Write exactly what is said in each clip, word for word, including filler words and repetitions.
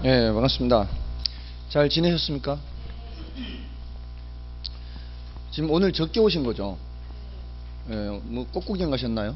네, 반갑습니다. 잘 지내셨습니까? 지금 오늘 적게 오신 거죠? 예, 뭐 꽃구경 가셨나요?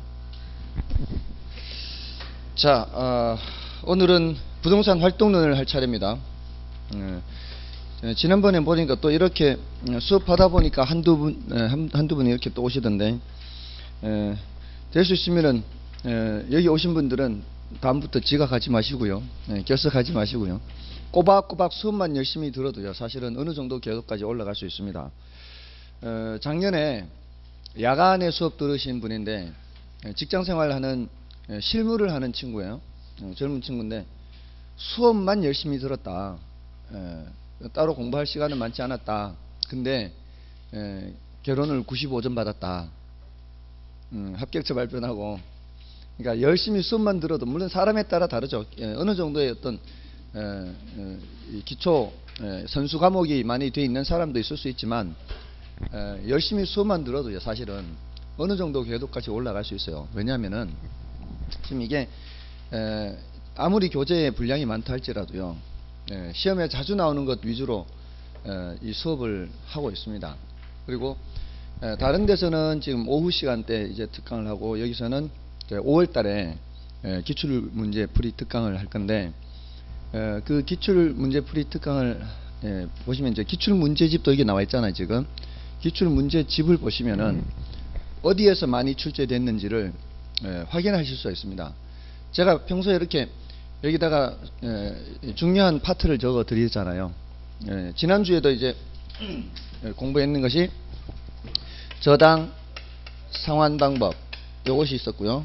자, 어, 오늘은 부동산 활동론을 할 차례입니다. 예, 예, 지난번에 보니까 또 이렇게 수업하다 보니까 한두 분, 예, 한, 한두 분이 이렇게 또 오시던데, 예, 될 수 있으면은, 예, 여기 오신 분들은 다음부터 지각하지 마시고요. 예, 결석하지 마시고요. 꼬박꼬박 수업만 열심히 들어도요, 사실은 어느 정도 궤도까지 올라갈 수 있습니다. 어, 작년에 야간에 수업 들으신 분인데, 직장 생활하는, 실무를 하는 친구예요. 젊은 친구인데, 수업만 열심히 들었다. 에, 따로 공부할 시간은 많지 않았다. 근데, 에, 결혼을 구십오 점 받았다. 음, 합격자 발표하고. 그러니까 열심히 수업만 들어도, 물론 사람에 따라 다르죠. 에, 어느 정도의 어떤, 에, 에, 기초, 에, 선수 과목이 많이 돼 있는 사람도 있을 수 있지만, 에, 열심히 수업만 들어도 사실은 어느 정도 궤도까지 올라갈 수 있어요. 왜냐하면은 지금 이게 에, 아무리 교재에 분량이 많다 할지라도요, 에, 시험에 자주 나오는 것 위주로 에, 이 수업을 하고 있습니다. 그리고 에, 다른 데서는 지금 오후 시간대 이제 특강을 하고, 여기서는 오월 달에 에, 기출문제 풀이 특강을 할 건데, 에, 그 기출문제 풀이 특강을 에, 보시면 이제 기출문제집도 여기 나와 있잖아요. 지금 기출문제집을 보시면은 어디에서 많이 출제됐는지를 에, 확인하실 수가 있습니다. 제가 평소에 이렇게 여기다가 에, 중요한 파트를 적어 드리잖아요. 에, 지난주에도 이제 공부했는 것이 저당 상환 방법, 요것이 있었고요.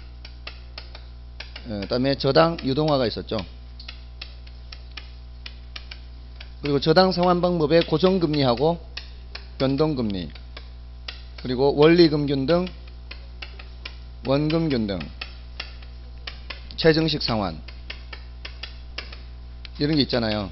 그 다음에 저당 유동화가 있었죠. 그리고 저당 상환 방법의 고정금리하고 변동금리, 그리고 원리금균 등, 원금균 등, 최정식 상환, 이런 게 있잖아요.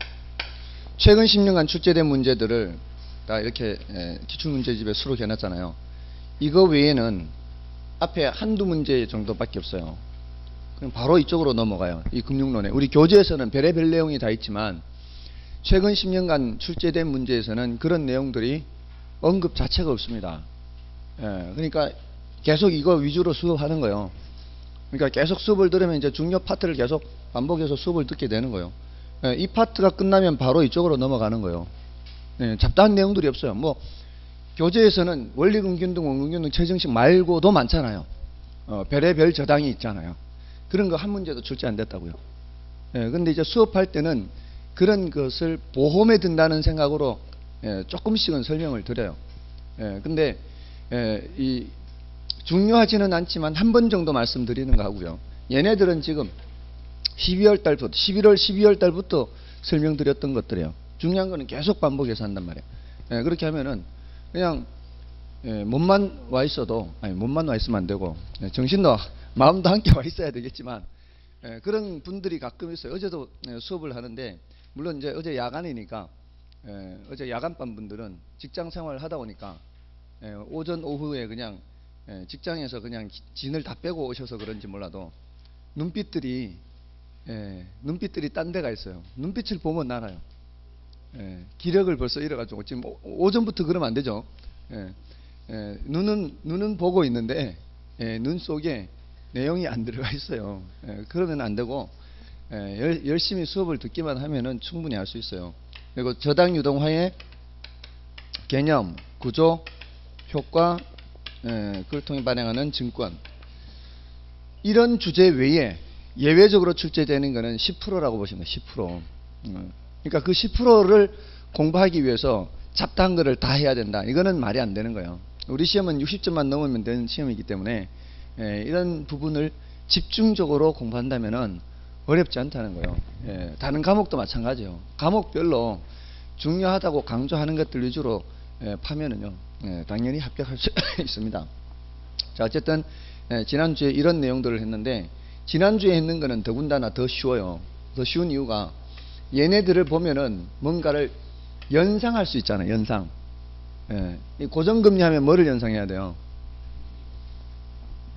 최근 십 년간 출제된 문제들을 다 이렇게 기출문제집에 수록해 놨잖아요. 이거 외에는 앞에 한두 문제 정도밖에 없어요. 그럼 바로 이쪽으로 넘어가요. 이 금융론에. 우리 교재에서는 별의별 내용이 다 있지만 최근 십 년간 출제된 문제에서는 그런 내용들이 언급 자체가 없습니다. 예, 그러니까 계속 이거 위주로 수업하는 거예요. 그러니까 계속 수업을 들으면 이제 중요 파트를 계속 반복해서 수업을 듣게 되는 거예요. 예, 이 파트가 끝나면 바로 이쪽으로 넘어가는 거예요. 예, 잡다한 내용들이 없어요. 뭐 교재에서는 원리금균 등, 원금균 등, 최정식 말고도 많잖아요. 어, 별의별 저당이 있잖아요. 그런 거 한 문제도 출제 안 됐다고요. 예, 근데 이제 수업할 때는 그런 것을 보험에 든다는 생각으로 예, 조금씩은 설명을 드려요. 예, 근데 예, 이 중요하지는 않지만 한 번 정도 말씀드리는 거 하고요. 얘네들은 지금 십이월 달부터, 십일월, 십이월 달부터 설명드렸던 것들이에요. 중요한 거는 계속 반복해서 한단 말이에요. 예, 그렇게 하면은 그냥 예, 몸만 와 있어도, 아니 몸만 와 있으면 안 되고 예, 정신도 마음도 함께 와 있어야 되겠지만, 예, 그런 분들이 가끔 있어요. 어제도 예, 수업을 하는데, 물론 이제 어제 야간이니까 예, 어제 야간반 분들은 직장 생활을 하다 보니까 예, 오전 오후에 그냥 예, 직장에서 그냥 진을 다 빼고 오셔서 그런지 몰라도 눈빛들이 예, 눈빛들이 딴 데가 있어요. 눈빛을 보면 알아요. 예, 기력을 벌써 잃어가지고 지금 오, 오전부터 그러면 안 되죠. 예, 예, 눈은 눈은 보고 있는데 예, 눈 속에 내용이 안 들어가 있어요. 예, 그러면 안 되고 예, 열, 열심히 수업을 듣기만 하면은 충분히 알 수 있어요. 그리고 저당 유동화의 개념, 구조, 효과, 예, 그걸 통해 발행하는 증권, 이런 주제 외에 예외적으로 출제되는 것은 십 퍼센트라고 보시면 돼요. 십 퍼센트. 음. 그러니까 그 십 퍼센트를 공부하기 위해서 잡다한 거를 다 해야 된다. 이거는 말이 안 되는 거예요. 우리 시험은 육십 점만 넘으면 되는 시험이기 때문에 예, 이런 부분을 집중적으로 공부한다면은 어렵지 않다는 거예요. 예, 다른 과목도 마찬가지예요. 과목별로 중요하다고 강조하는 것들 위주로 예, 파면은요, 예, 당연히 합격할 수 있습니다. 자, 어쨌든 예, 지난주에 이런 내용들을 했는데, 지난주에 했는 거는 더군다나 더 쉬워요. 더 쉬운 이유가 얘네들을 보면은 뭔가를 연상할 수 있잖아요. 연상. 예, 이 고정금리 하면 뭐를 연상해야 돼요?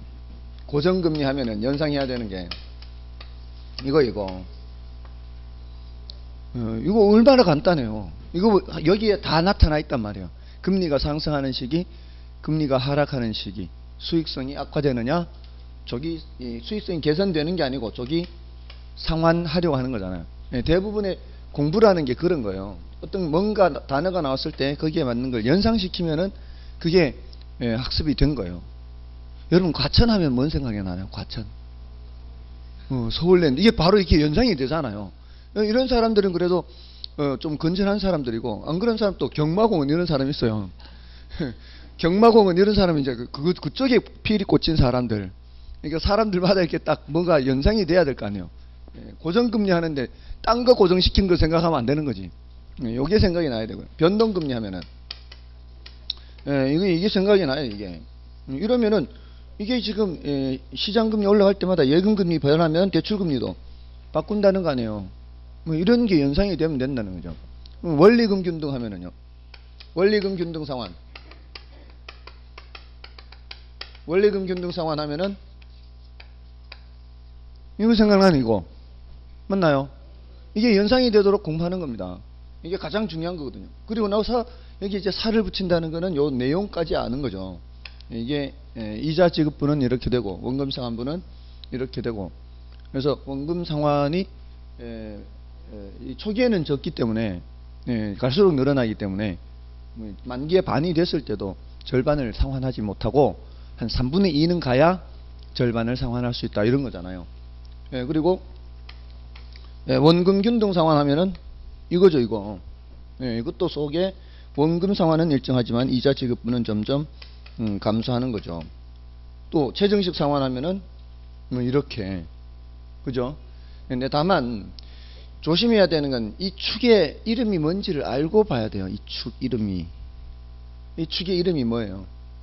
고정금리 하면은 연상해야 되는 게 이거 이거 어, 이거 얼마나 간단해요. 이거 여기에 다 나타나 있단 말이에요. 금리가 상승하는 시기, 금리가 하락하는 시기, 수익성이 악화되느냐, 저기 수익성이 개선되는 게 아니고 저기 상환하려고 하는 거잖아요. 네, 대부분의 공부라는 게 그런 거예요. 어떤 뭔가 단어가 나왔을 때 거기에 맞는 걸 연상시키면은 그게 예, 학습이 된 거예요. 여러분 과천하면 뭔 생각이 나나요? 과천. 어, 서울랜드. 이게 바로 이렇게 연상이 되잖아요. 이런 사람들은 그래도 어, 좀 건전한 사람들이고, 안 그런 사람 또 경마공원 이런 사람이 있어요. 경마공원 이런 사람은 이제 그, 그, 그쪽에 필이 꽂힌 사람들. 그러니까 사람들마다 이렇게 딱 뭔가 연상이 돼야 될 거 아니에요. 예, 고정금리 하는데 딴 거 고정시킨 거 생각하면 안 되는 거지. 예, 요게 생각이 나야 되고요. 변동금리 하면은. 예, 이게, 이게 생각이 나요, 이게. 이러면은, 이게 지금, 예, 시장금리 올라갈 때마다 예금금리 변하면 대출금리도 바꾼다는 거 아니에요. 뭐 이런 게 연상이 되면 된다는 거죠. 원리금 균등 하면은요. 원리금 균등 상환. 원리금 균등 상환 하면은, 이거 생각나는 이거. 맞나요? 이게 연상이 되도록 공부하는 겁니다. 이게 가장 중요한 거거든요. 그리고 나서 여기 이제 살을 붙인다는 거는 요 내용까지 아는 거죠. 이게 이자 지급분은 이렇게 되고 원금 상환분은 이렇게 되고, 그래서 원금 상환이 초기에는 적기 때문에 갈수록 늘어나기 때문에 만기에 반이 됐을 때도 절반을 상환하지 못하고 한 삼분의 이는 가야 절반을 상환할 수 있다, 이런 거잖아요. 그리고 원금 균등 상환하면은 이거죠, 이거. 이것도 속에 원금 상환은 일정하지만 이자 지급분은 점점 음, 감소하는 거죠. 또 최정식 상환하면은 뭐 이렇게, 그죠? 근데 다만 조심해야 되는 건 이 축의 이름이 뭔지를 알고 봐야 돼요. 이 축 이름이. 이 축의 이름이 뭐예요?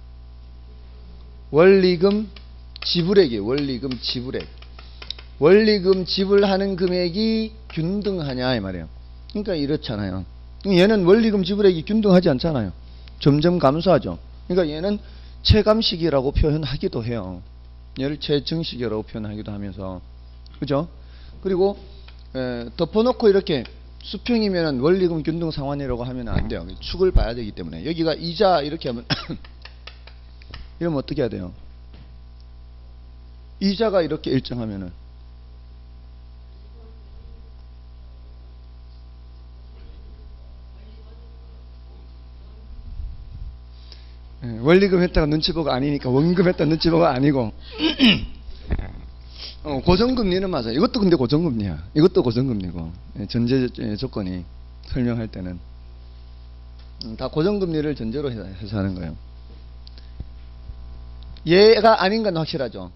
원리금 지불액이에요. 원리금 지불액. 원리금 지불하는 금액이 균등하냐 이 말이에요. 그러니까 이렇잖아요. 얘는 원리금 지불액이 균등하지 않잖아요. 점점 감소하죠. 그러니까 얘는 체감식이라고 표현하기도 해요. 얘를 체증식이라고 표현하기도 하면서, 그죠? 그리고 에, 덮어놓고 이렇게 수평이면 원리금 균등 상환이라고 하면 안 돼요. 축을 봐야 되기 때문에. 여기가 이자 이렇게 하면 이러면 어떻게 해야 돼요? 이자가 이렇게 일정하면은 원리금 했다가 눈치 보고 아니니까 원금 했다가 눈치 보고 아니고 어, 고정금리는 맞아요. 이것도 근데 고정금리야. 이것도 고정금리고, 전제 조건이 설명할 때는 음, 다 고정금리를 전제로 해서 하는 거예요. 얘가 아닌 건 확실하죠.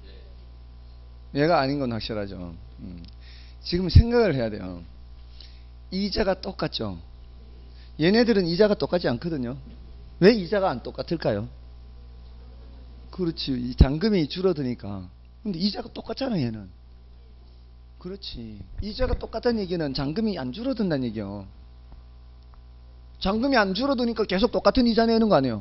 얘가 아닌 건 확실하죠. 음. 지금 생각을 해야 돼요. 이자가 똑같죠. 얘네들은 이자가 똑같지 않거든요. 왜 이자가 안 똑같을까요? 그렇지. 이 잔금이 줄어드니까. 근데 이자가 똑같잖아, 얘는. 그렇지. 이자가 똑같다는 얘기는 잔금이 안 줄어든다는 얘기요. 잔금이 안 줄어드니까 계속 똑같은 이자 내는 거 아니에요?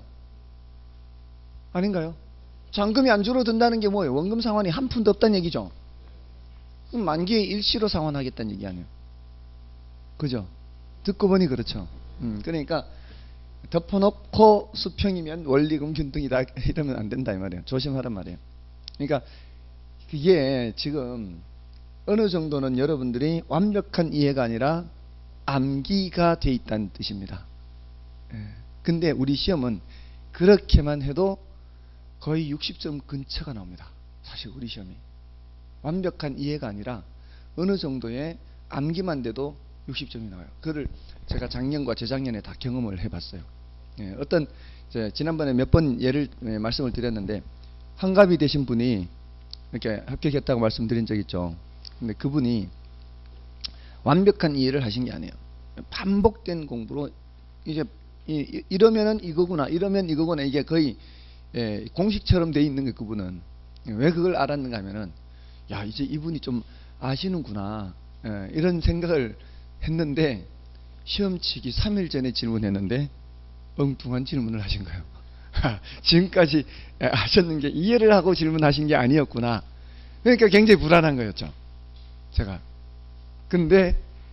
아닌가요? 잔금이 안 줄어든다는 게 뭐예요? 원금 상환이 한 푼도 없다는 얘기죠. 그럼 만기에 일시로 상환하겠다는 얘기 아니에요? 그죠? 듣고 보니 그렇죠. 음, 그러니까 덮어놓고 수평이면 원리금 균등이다 이러면 안 된다 이 말이에요. 조심하란 말이에요. 그러니까 이게 지금 어느 정도는 여러분들이 완벽한 이해가 아니라 암기가 돼 있다는 뜻입니다. 예. 근데 우리 시험은 그렇게만 해도 거의 육십 점 근처가 나옵니다. 사실 우리 시험이 완벽한 이해가 아니라 어느 정도의 암기만 돼도 육십 점이 나와요. 그걸 제가 작년과 재작년에 다 경험을 해봤어요. 예, 어떤 지난번에 몇 번 예를 예, 말씀을 드렸는데 환갑이 되신 분이 이렇게 합격했다고 말씀드린 적 있죠. 근데 그분이 완벽한 이해를 하신 게 아니에요. 반복된 공부로 이제 이, 이러면은 이거구나, 이러면 이거구나, 이게 거의 예, 공식처럼 돼 있는 게 그분은 왜 그걸 알았는가 하면은 야 이제 이분이 좀 아시는구나 예, 이런 생각을 했는데 시험 치기 삼 일 전에 질문했는데 엉뚱한 질문을 하신 거예요. 지금까지 하셨는 게 이해를 하고 질문하신 게 아니었구나. 그러니까 굉장히 불안한 거였죠. 제가. 근데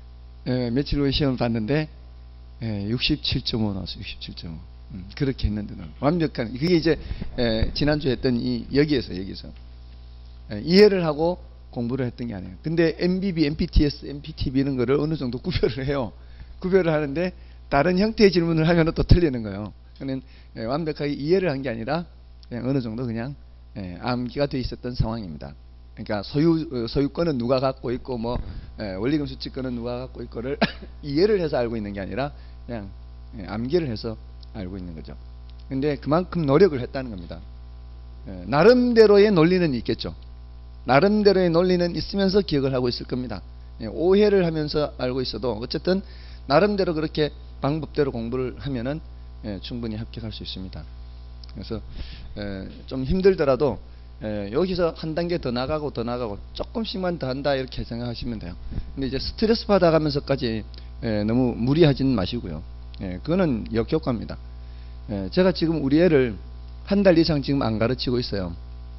예, 며칠 후에 시험 봤는데 예, 육십칠 점 오 나왔어요. 육십칠 점 오. 음, 그렇게 했는데는 완벽한, 그게 이제 예, 지난주에 했던 이 여기에서 여기서 예, 이해를 하고 공부를 했던 게 아니에요. 근데 엠비비, 엠피티에스, 엠피티비 이런 거를 어느 정도 구별을 해요. 구별을 하는데 다른 형태의 질문을 하면 또 틀리는 거예요. 그는 예, 완벽하게 이해를 한 게 아니라 그냥 어느 정도 그냥 예, 암기가 돼 있었던 상황입니다. 그러니까 소유 소유권은 누가 갖고 있고 뭐 예, 원리금 수칙권은 누가 갖고 있고를 이해를 해서 알고 있는 게 아니라 그냥 예, 암기를 해서 알고 있는 거죠. 근데 그만큼 노력을 했다는 겁니다. 예, 나름대로의 논리는 있겠죠. 나름대로의 논리는 있으면서 기억을 하고 있을 겁니다. 예, 오해를 하면서 알고 있어도 어쨌든 나름대로 그렇게 방법대로 공부를 하면은 예, 충분히 합격할 수 있습니다. 그래서 예, 좀 힘들더라도 예, 여기서 한 단계 더 나가고 더 나가고 조금씩만 더 한다 이렇게 생각하시면 돼요. 근데 이제 스트레스 받아가면서까지 예, 너무 무리하지는 마시고요. 예, 그거는 역효과입니다. 예, 제가 지금 우리 애를 한 달 이상 지금 안 가르치고 있어요.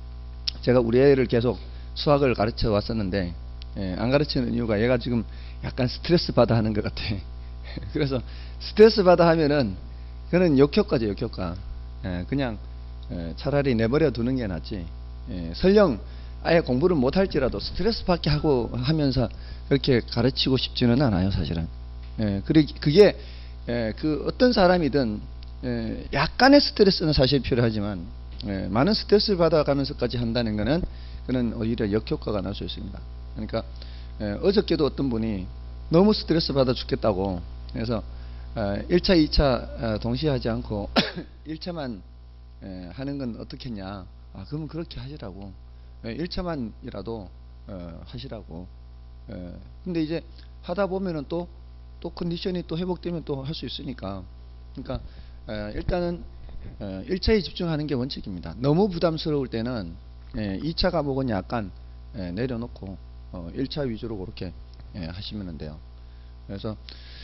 제가 우리 애를 계속 수학을 가르쳐 왔었는데 예, 안 가르치는 이유가 얘가 지금 약간 스트레스 받아 하는 것 같아. 그래서 스트레스 받아 하면은 그는 역효과죠, 역효과. 예, 그냥 예, 차라리 내버려 두는 게 낫지. 예, 설령 아예 공부를 못 할지라도 스트레스 받게 하고 하면서 그렇게 가르치고 싶지는 않아요, 사실은. 예, 그게 예, 그 어떤 사람이든 예, 약간의 스트레스는 사실 필요하지만 예, 많은 스트레스를 받아가면서까지 한다는 것은 그는 오히려 역효과가 날 수 있습니다. 그러니까 예, 어저께도 어떤 분이 너무 스트레스 받아 죽겠다고 그래서 예, 일 차, 이 차 예, 동시에 하지 않고 일 차만 예, 하는 건 어떻겠냐. 아, 그러면 그렇게 하시라고. 예, 일 차만이라도 어, 하시라고. 예, 근데 이제 하다 보면은 또, 또 컨디션이 또 회복되면 또 할 수 있으니까. 그러니까 예, 일단은 예, 일 차에 집중하는 게 원칙입니다. 너무 부담스러울 때는 예, 이 차 과목은 약간 예, 내려놓고 어, 일 차 위주로 그렇게 예, 하시면 돼요. 그래서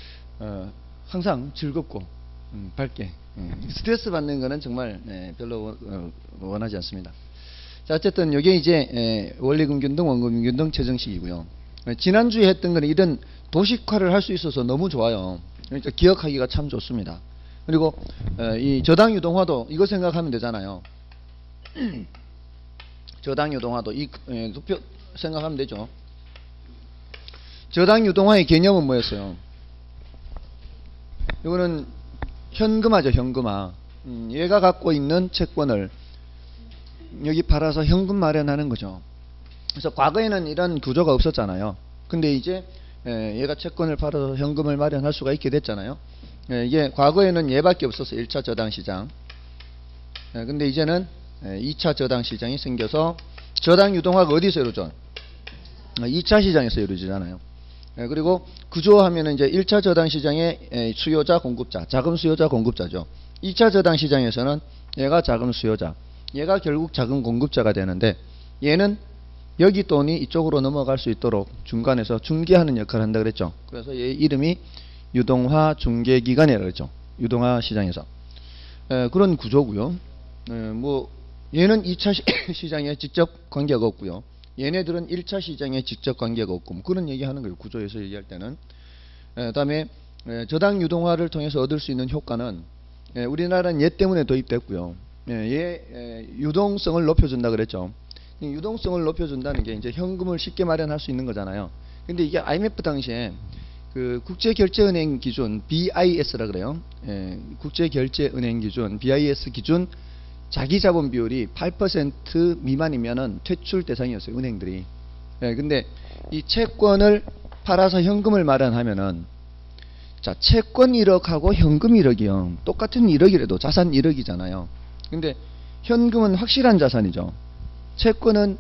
어, 항상 즐겁고 음, 밝게 음, 스트레스 받는 거는 정말 예, 별로 어, 원하지 않습니다. 자, 어쨌든 이게 이제 예, 원리금균등, 원금균등 최정식이고요. 예, 지난주에 했던 거는 이런 도식화를 할 수 있어서 너무 좋아요. 그러니까 기억하기가 참 좋습니다. 그리고 예, 이 저당 유동화도 이거 생각하면 되잖아요. 저당 유동화도 이 예, 높여 생각하면 되죠. 저당 유동화의 개념은 뭐였어요? 이거는 현금화죠, 현금화. 음, 얘가 갖고 있는 채권을 여기 팔아서 현금 마련하는 거죠. 그래서 과거에는 이런 구조가 없었잖아요. 근데 이제 예, 얘가 채권을 팔아서 현금을 마련할 수가 있게 됐잖아요. 예, 이게 과거에는 얘밖에 없었어요. 일 차 저당 시장. 예, 근데 이제는 예, 이 차 저당 시장이 생겨서 저당 유동화가 어디서 이루어져? 이 차 시장에서 이루어지잖아요. 예, 그리고 구조하면은 이제 일 차 저당 시장의 예, 수요자, 공급자, 자금 수요자, 공급자죠. 이 차 저당 시장에서는 얘가 자금 수요자, 얘가 결국 자금 공급자가 되는데 얘는 여기 돈이 이쪽으로 넘어갈 수 있도록 중간에서 중개하는 역할을 한다 그랬죠. 그래서 얘 이름이 유동화 중개기관이라고 그랬죠. 유동화 시장에서. 에, 그런 구조고요. 에, 뭐 얘는 이 차 시장에 직접 관계가 없고요. 얘네들은 일 차 시장에 직접 관계가 없고 뭐 그런 얘기하는 거예요. 구조에서 얘기할 때는. 에, 그다음에 에, 저당 유동화를 통해서 얻을 수 있는 효과는 에, 우리나라는 얘 때문에 도입됐고요. 예, 얘 에, 유동성을 높여준다 그랬죠. 유동성을 높여준다는 게 이제 현금을 쉽게 마련할 수 있는 거잖아요. 근데 이게 아이엠에프 당시에 그 국제결제은행 기준 비아이에스라 그래요. 예, 국제결제은행 기준 비아이에스 기준 자기자본 비율이 팔 퍼센트 미만이면은 퇴출 대상이었어요. 은행들이. 예, 근데 이 채권을 팔아서 현금을 마련하면은 자 채권 일억하고 현금 일억이요. 똑같은 일억이라도 자산 일억이잖아요. 근데 현금은 확실한 자산이죠. 채권은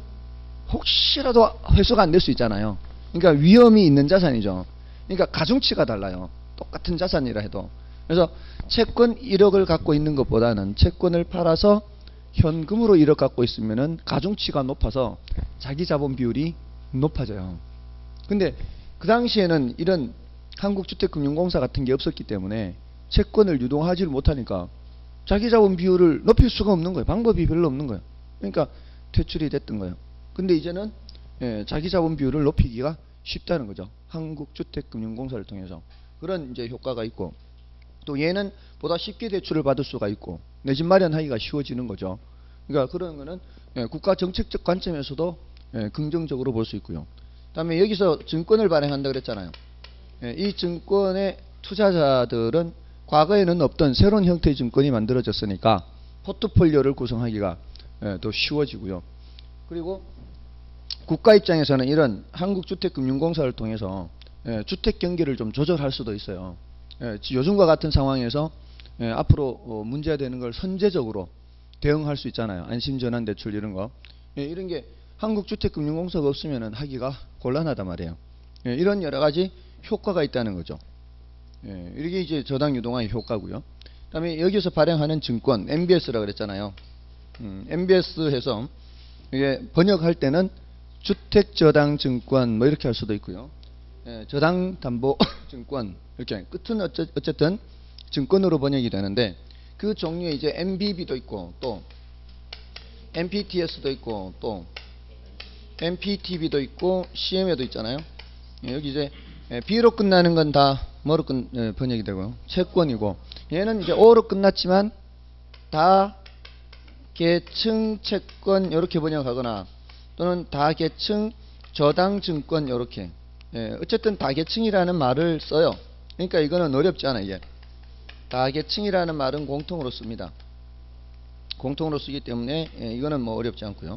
혹시라도 회수가 안 될 수 있잖아요. 그러니까 위험이 있는 자산이죠. 그러니까 가중치가 달라요. 똑같은 자산이라 해도. 그래서 채권 일억을 갖고 있는 것보다는 채권을 팔아서 현금으로 일억 갖고 있으면은 가중치가 높아서 자기 자본 비율이 높아져요. 근데 그 당시에는 이런 한국주택금융공사 같은 게 없었기 때문에 채권을 유동하지를 못하니까 자기 자본 비율을 높일 수가 없는 거예요. 방법이 별로 없는 거예요. 그러니까 퇴출이 됐던 거예요. 근데 이제는 예, 자기 자본 비율을 높이기가 쉽다는 거죠. 한국주택금융공사를 통해서 그런 이제 효과가 있고, 또 얘는 보다 쉽게 대출을 받을 수가 있고 내 집 마련하기가 쉬워지는 거죠. 그러니까 그런 거는 예, 국가 정책적 관점에서도 예, 긍정적으로 볼 수 있고요. 그다음에 여기서 증권을 발행한다 그랬잖아요. 예, 이 증권의 투자자들은 과거에는 없던 새로운 형태의 증권이 만들어졌으니까 포트폴리오를 구성하기가 예, 더 쉬워지고요. 그리고 국가 입장에서는 이런 한국주택금융공사를 통해서 예, 주택 경기를 좀 조절할 수도 있어요. 예, 요즘과 같은 상황에서 예, 앞으로 어, 문제가 되는 걸 선제적으로 대응할 수 있잖아요. 안심전환대출 이런 거. 예, 이런 게 한국주택금융공사가 없으면 하기가 곤란하단 말이에요. 예, 이런 여러 가지 효과가 있다는 거죠. 예, 이게 이제 저당 유동화의 효과고요. 그다음에 여기서 발행하는 증권 엠비에스라고 그랬잖아요. 음, 엠비에스 해서 이게 번역할 때는 주택저당증권 뭐 이렇게 할 수도 있고요. 예, 저당담보증권 이렇게 끝은 어째, 어쨌든 증권으로 번역이 되는데 그 종류에 이제 엠비비도 있고 또 엠피티에스도 있고 또 엠피티비도 있고 씨엠에도 있잖아요. 예, 여기 이제 예, B로 끝나는 건 다 뭐로 끝, 예, 번역이 되고요. 채권이고 얘는 이제 O로 끝났지만 다 계층 채권 이렇게 번역하거나 또는 다계층 저당증권 이렇게 예, 어쨌든 다계층이라는 말을 써요. 그러니까 이거는 어렵지 않아요. 이게 다계층이라는 말은 공통으로 씁니다. 공통으로 쓰기 때문에 예, 이거는 뭐 어렵지 않고요.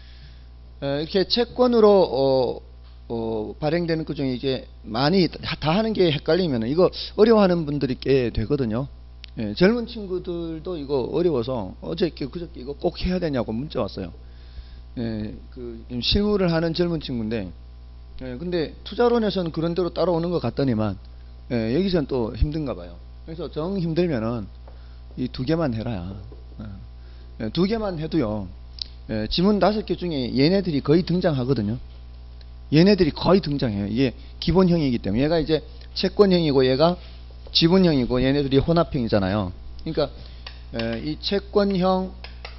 예, 이렇게 채권으로 어, 어, 발행되는 그 중에 이제 많이 다, 다 하는 게 헷갈리면 이거 어려워하는 분들이 꽤 되거든요. 예, 젊은 친구들도 이거 어려워서 어저께 그저께 이거 꼭 해야 되냐고 문자 왔어요. 예, 그 실무를 하는 젊은 친구인데, 예, 근데 투자론에서는 그런 대로 따라오는 것 같더니만 예, 여기서는 또 힘든가 봐요. 그래서 정 힘들면은 이 두 개만 해라. 예, 예, 두 개만 해도요. 예, 지문 다섯 개 중에 얘네들이 거의 등장하거든요. 얘네들이 거의 등장해요. 이게 기본형이기 때문에 얘가 이제 채권형이고 얘가 지분형이고 얘네들이 혼합형이잖아요. 그러니까 에, 이 채권형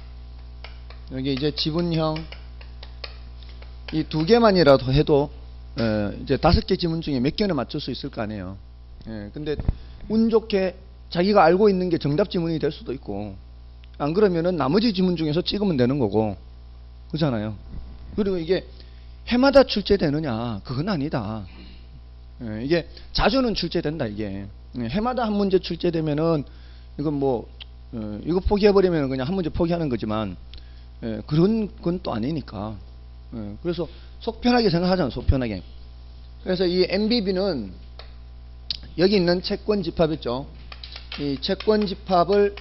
여기 이제 지분형 이 두 개만이라도 해도 에, 이제 다섯 개 지문 중에 몇 개는 맞출 수 있을 거 아니에요. 예, 근데 운 좋게 자기가 알고 있는 게 정답 지문이 될 수도 있고 안 그러면은 나머지 지문 중에서 찍으면 되는 거고 그렇잖아요. 그리고 이게 해마다 출제되느냐 그건 아니다. 예, 이게 자주는 출제된다. 이게 예, 해마다 한 문제 출제되면은 이건 뭐 예, 이거 포기해버리면 그냥 한 문제 포기하는 거지만 예, 그런 건 또 아니니까 예, 그래서 속 편하게 생각하잖아. 속 편하게. 그래서 이 엠비비는 여기 있는 채권 집합 있죠. 이 채권 집합을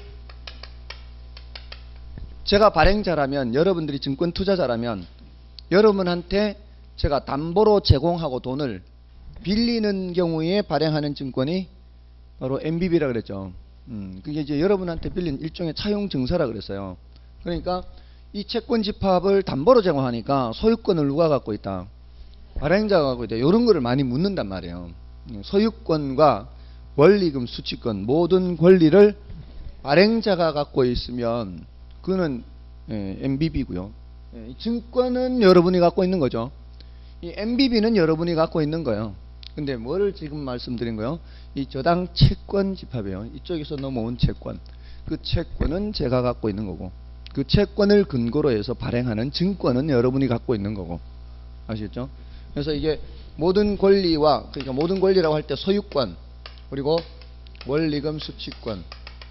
제가 발행자라면 여러분들이 증권 투자자라면 여러분한테 제가 담보로 제공하고 돈을 빌리는 경우에 발행하는 증권이 바로 엠비비라 그랬죠. 음, 그게 이제 여러분한테 빌린 일종의 차용 증서라 그랬어요. 그러니까 이 채권 집합을 담보로 제공하니까 소유권을 누가 갖고 있다? 발행자가 갖고 있다. 이런 거를 많이 묻는단 말이에요. 소유권과 원리금 수취권 모든 권리를 발행자가 갖고 있으면 그거는 예, 엠비비고요. 예, 증권은 여러분이 갖고 있는 거죠. 이 엠비비는 여러분이 갖고 있는 거예요. 근데 뭘 지금 말씀드린 거예요? 이 저당 채권 집합이에요. 이쪽에서 넘어온 채권. 그 채권은 제가 갖고 있는 거고 그 채권을 근거로 해서 발행하는 증권은 여러분이 갖고 있는 거고 아시겠죠? 그래서 이게 모든 권리와 그러니까 모든 권리라고 할 때 소유권 그리고 원리금 수취권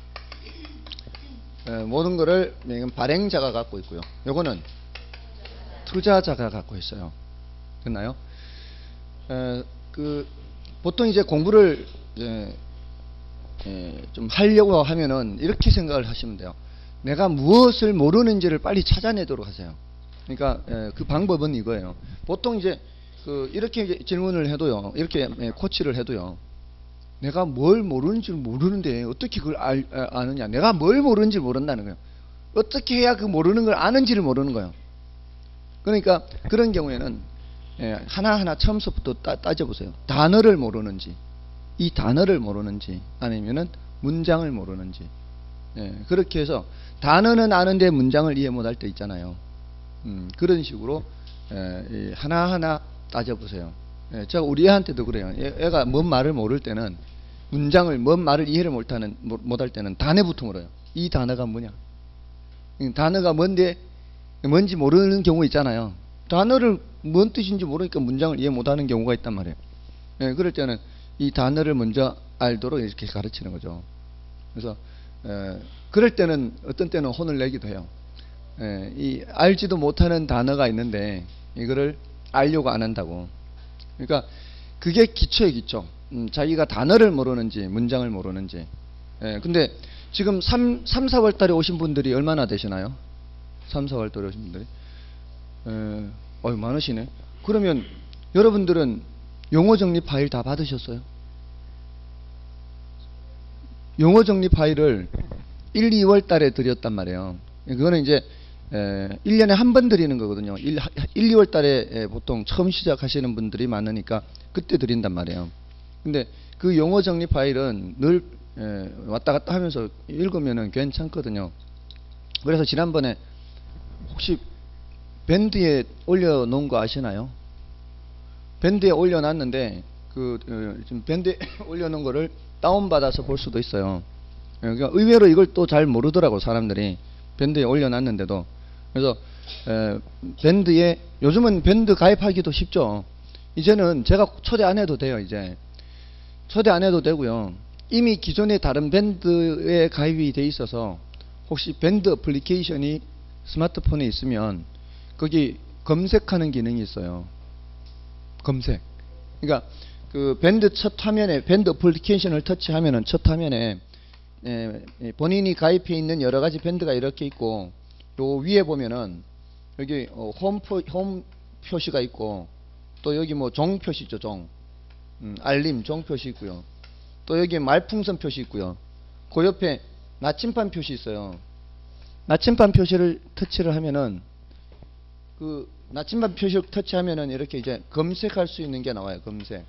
에, 모든 거를 발행자가 갖고 있고요. 요거는 투자자가 갖고 있어요. 됐나요? 에, 그 보통 이제 공부를 에, 에, 좀 하려고 하면은 이렇게 생각을 하시면 돼요. 내가 무엇을 모르는지를 빨리 찾아내도록 하세요. 그러니까 에, 그 방법은 이거예요. 보통 이제 그 이렇게 이제 질문을 해도요, 이렇게 에, 코치를 해도요. 내가 뭘 모르는지 모르는데 어떻게 그걸 알, 아느냐? 내가 뭘 모르는지 모른다는 거예요. 어떻게 해야 그 모르는 걸 아는지를 모르는 거예요. 그러니까 그런 경우에는 예, 하나하나 처음부터 따, 따져보세요. 단어를 모르는지, 이 단어를 모르는지, 아니면은 문장을 모르는지. 예, 그렇게 해서 단어는 아는데 문장을 이해 못할 때 있잖아요. 음, 그런 식으로 예, 하나하나 따져보세요. 예, 제가 우리 애한테도 그래요. 애, 애가 뭔 말을 모를 때는, 문장을 뭔 말을 이해를 못하는 못할 때는 단어부터 물어요. 이 단어가 뭐냐? 이 단어가 뭔데 뭔지 모르는 경우 있잖아요. 단어를 뭔 뜻인지 모르니까 문장을 이해 못하는 경우가 있단 말이에요. 예, 그럴 때는 이 단어를 먼저 알도록 이렇게 가르치는 거죠. 그래서 에, 그럴 때는 어떤 때는 혼을 내기도 해요. 에, 이 알지도 못하는 단어가 있는데 이거를 알려고 안 한다고. 그러니까 그게 기초의 기초. 음, 자기가 단어를 모르는지 문장을 모르는지. 예, 근데 지금 삼, 사월 달에 오신 분들이 얼마나 되시나요? 삼, 사월 달에 오신 분들이? 에, 어휴, 많으시네. 그러면 여러분들은 용어 정리 파일 다 받으셨어요? 용어 정리 파일을 일, 이월 달에 드렸단 말이에요. 그거는 이제 에, 일 년에 한 번 드리는 거거든요. 일, 이월 달에 보통 처음 시작하시는 분들이 많으니까 그때 드린단 말이에요. 근데 그 용어 정리 파일은 늘 에, 왔다 갔다 하면서 읽으면은 괜찮거든요. 그래서 지난번에 혹시 밴드에 올려놓은 거 아시나요? 밴드에 올려놨는데 그 어, 지금 밴드에 올려놓은 거를 다운받아서 볼 수도 있어요. 그러니까 의외로 이걸 또 잘 모르더라고 사람들이. 밴드에 올려놨는데도. 그래서 에, 밴드에 요즘은 밴드 가입하기도 쉽죠. 이제는 제가 초대 안 해도 돼요. 이제 초대 안 해도 되고요. 이미 기존에 다른 밴드에 가입이 돼 있어서 혹시 밴드 애플리케이션이 스마트폰에 있으면 거기 검색하는 기능이 있어요. 검색. 그러니까 그 밴드 첫 화면에 밴드 애플리케이션을 터치하면은 첫 화면에 에, 본인이 가입해 있는 여러 가지 밴드가 이렇게 있고, 요 위에 보면은 여기 어, 홈, 표, 홈 표시가 있고, 또 여기 뭐 종 표시 있죠. 종 음, 알림 종 표시 있고요. 또 여기 말풍선 표시 있고요. 그 옆에 나침반 표시 있어요. 나침반 표시를 터치를 하면은 그 나침반 표시를 터치하면은 이렇게 이제 검색할 수 있는 게 나와요. 검색.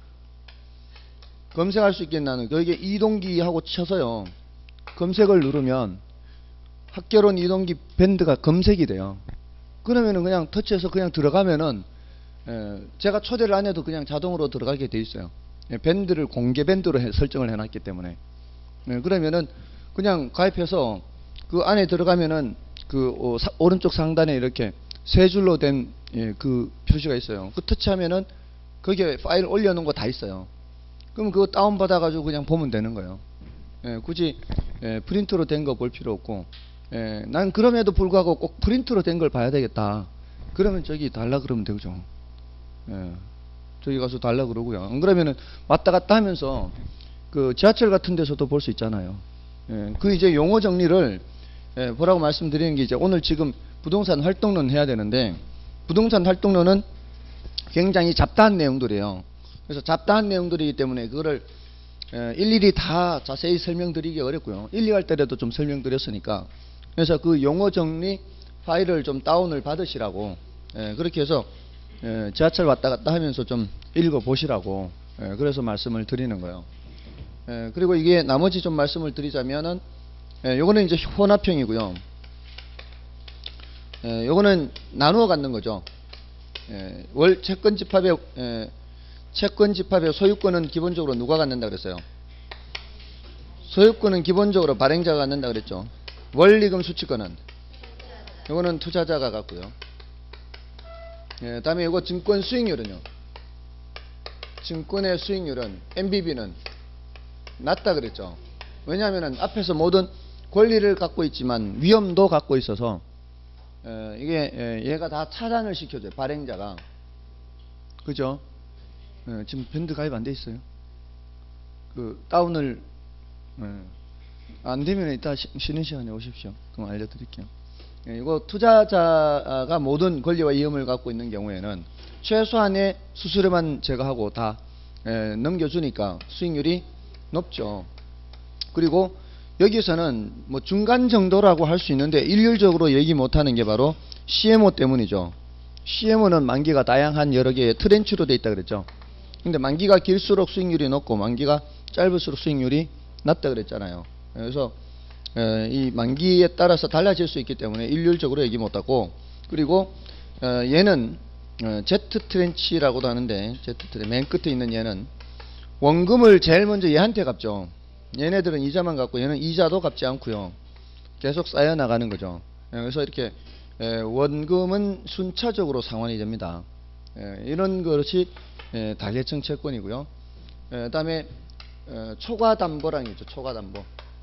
검색할 수 있게 나는 여기 이동기하고 쳐서요. 검색을 누르면 학개론 이동기 밴드가 검색이 돼요. 그러면은 그냥 터치해서 그냥 들어가면은 에, 제가 초대를 안 해도 그냥 자동으로 들어가게 돼 있어요. 예, 밴드를 공개 밴드로 해, 설정을 해놨기 때문에. 예, 그러면은 그냥 가입해서 그 안에 들어가면은 그 어, 사, 오른쪽 상단에 이렇게 세 줄로 된 예, 그 표시가 있어요. 그 터치하면은 거기에 파일 올려놓은 거 다 있어요. 그럼 그거 다운받아 가지고 그냥 보면 되는 거예요. 예, 굳이 예, 프린트로 된 거 볼 필요 없고, 예, 난 그럼에도 불구하고 꼭 프린트로 된 걸 봐야 되겠다. 그러면 저기 달라 그러면 되죠. 예, 저기 가서 달라 그러고요. 안 그러면은 왔다 갔다 하면서 그 지하철 같은 데서도 볼 수 있잖아요. 예, 그 이제 용어 정리를 예, 보라고 말씀드리는 게 이제 오늘 지금 부동산 활동론 해야 되는데, 부동산 활동론은 굉장히 잡다한 내용들이에요. 그래서 잡다한 내용들이기 때문에 그거를 에, 일일이 다 자세히 설명드리기 어렵고요. 일, 이월 때라도 좀 설명드렸으니까. 그래서 그 용어 정리 파일을 좀 다운을 받으시라고, 에, 그렇게 해서 에, 지하철 왔다 갔다 하면서 좀 읽어보시라고, 에, 그래서 말씀을 드리는 거예요. 에, 그리고 이게 나머지 좀 말씀을 드리자면은, 에, 요거는 이제 혼합형이고요. 에, 요거는 나누어 갖는 거죠. 에, 월 채권 집합의 에, 채권 집합의 소유권은 기본적으로 누가 갖는다 그랬어요? 소유권은 기본적으로 발행자가 갖는다 그랬죠. 원리금 수취권은 요거는 투자자가 갖고요. 예, 다음에 요거 증권 수익률은요. 증권의 수익률은 엠비비는 낮다 그랬죠. 왜냐하면 앞에서 모든 권리를 갖고 있지만 위험도 갖고 있어서 에, 이게 에, 얘가 다 차단을 시켜줘요. 발행자가. 그죠? 에, 지금 밴드 가입 안 돼 있어요. 그 다운을 에, 안 되면 이따 쉬, 쉬는 시간에 오십시오. 그럼 알려드릴게요. 예, 이거 투자자가 모든 권리와 위험을 갖고 있는 경우에는 최소한의 수수료만 제거하고 다 에, 넘겨주니까 수익률이 높죠. 그리고 여기서는 뭐 중간 정도라고 할 수 있는데 일률적으로 얘기 못하는 게 바로 씨엠오 때문이죠. 씨엠오는 만기가 다양한 여러 개의 트렌치로 돼 있다 그랬죠. 근데 만기가 길수록 수익률이 높고 만기가 짧을수록 수익률이 낮다 그랬잖아요. 그래서 에, 이 만기에 따라서 달라질 수 있기 때문에 일률적으로 얘기 못하고, 그리고 에, 얘는 어, Z 트렌치라고도 하는데 Z 트렌치 맨 끝에 있는 얘는 원금을 제일 먼저 얘한테 갚죠. 얘네들은 이자만 갚고 얘는 이자도 갚지 않고요. 계속 쌓여 나가는 거죠. 예, 그래서 이렇게 예, 원금은 순차적으로 상환이 됩니다. 예, 이런 것이 예, 다계층 채권이고요. 예, 그 다음에 어, 초과담보라는 게 있죠. 초과담보.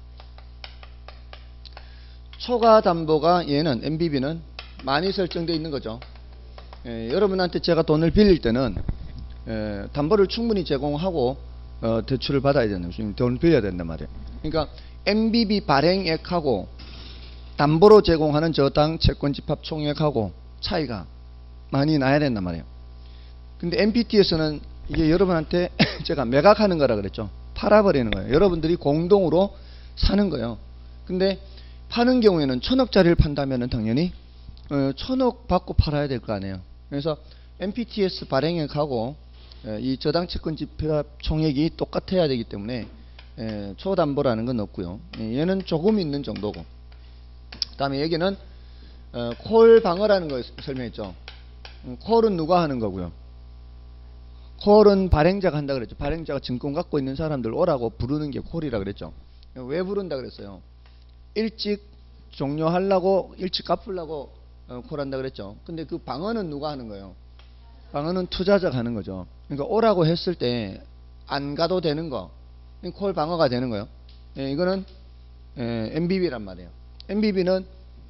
초과담보가 얘는 엠비비는 많이 설정되어 있는 거죠. 예, 여러분한테 제가 돈을 빌릴 때는 예, 담보를 충분히 제공하고 어, 대출을 받아야 되는 거죠. 돈을 빌려야 된단 말이에요. 그러니까 엠비비 발행액하고 담보로 제공하는 저당 채권 집합 총액하고 차이가 많이 나야 된단 말이에요. 근데 엠피티에서는 이게 여러분한테 제가 매각하는 거라 그랬죠. 팔아버리는 거예요. 여러분들이 공동으로 사는 거예요. 근데 파는 경우에는 천억짜리를 판다면 당연히 어, 천억 받고 팔아야 될 거 아니에요. 그래서 엠피티에스 발행액하고 에, 이 저당 채권 집합 총액이 똑같아야 되기 때문에 에, 초담보라는 건 없고요. 에, 얘는 조금 있는 정도고. 그 다음에 여기는 어, 콜 방어라는 거 설명했죠. 음, 콜은 누가 하는 거고요. 콜은 발행자가 한다 그랬죠. 발행자가 증권 갖고 있는 사람들 오라고 부르는 게 콜이라 그랬죠. 왜 부른다 그랬어요? 일찍 종료하려고 일찍 갚으려고 어, 콜한다 그랬죠. 근데 그 방어는 누가 하는 거예요? 방어는 투자자가 하는 거죠. 그러니까 오라고 했을 때 안 가도 되는 거, 콜 방어가 되는 거예요. 예, 이거는 예, 엠비비란 말이에요. 엠비비는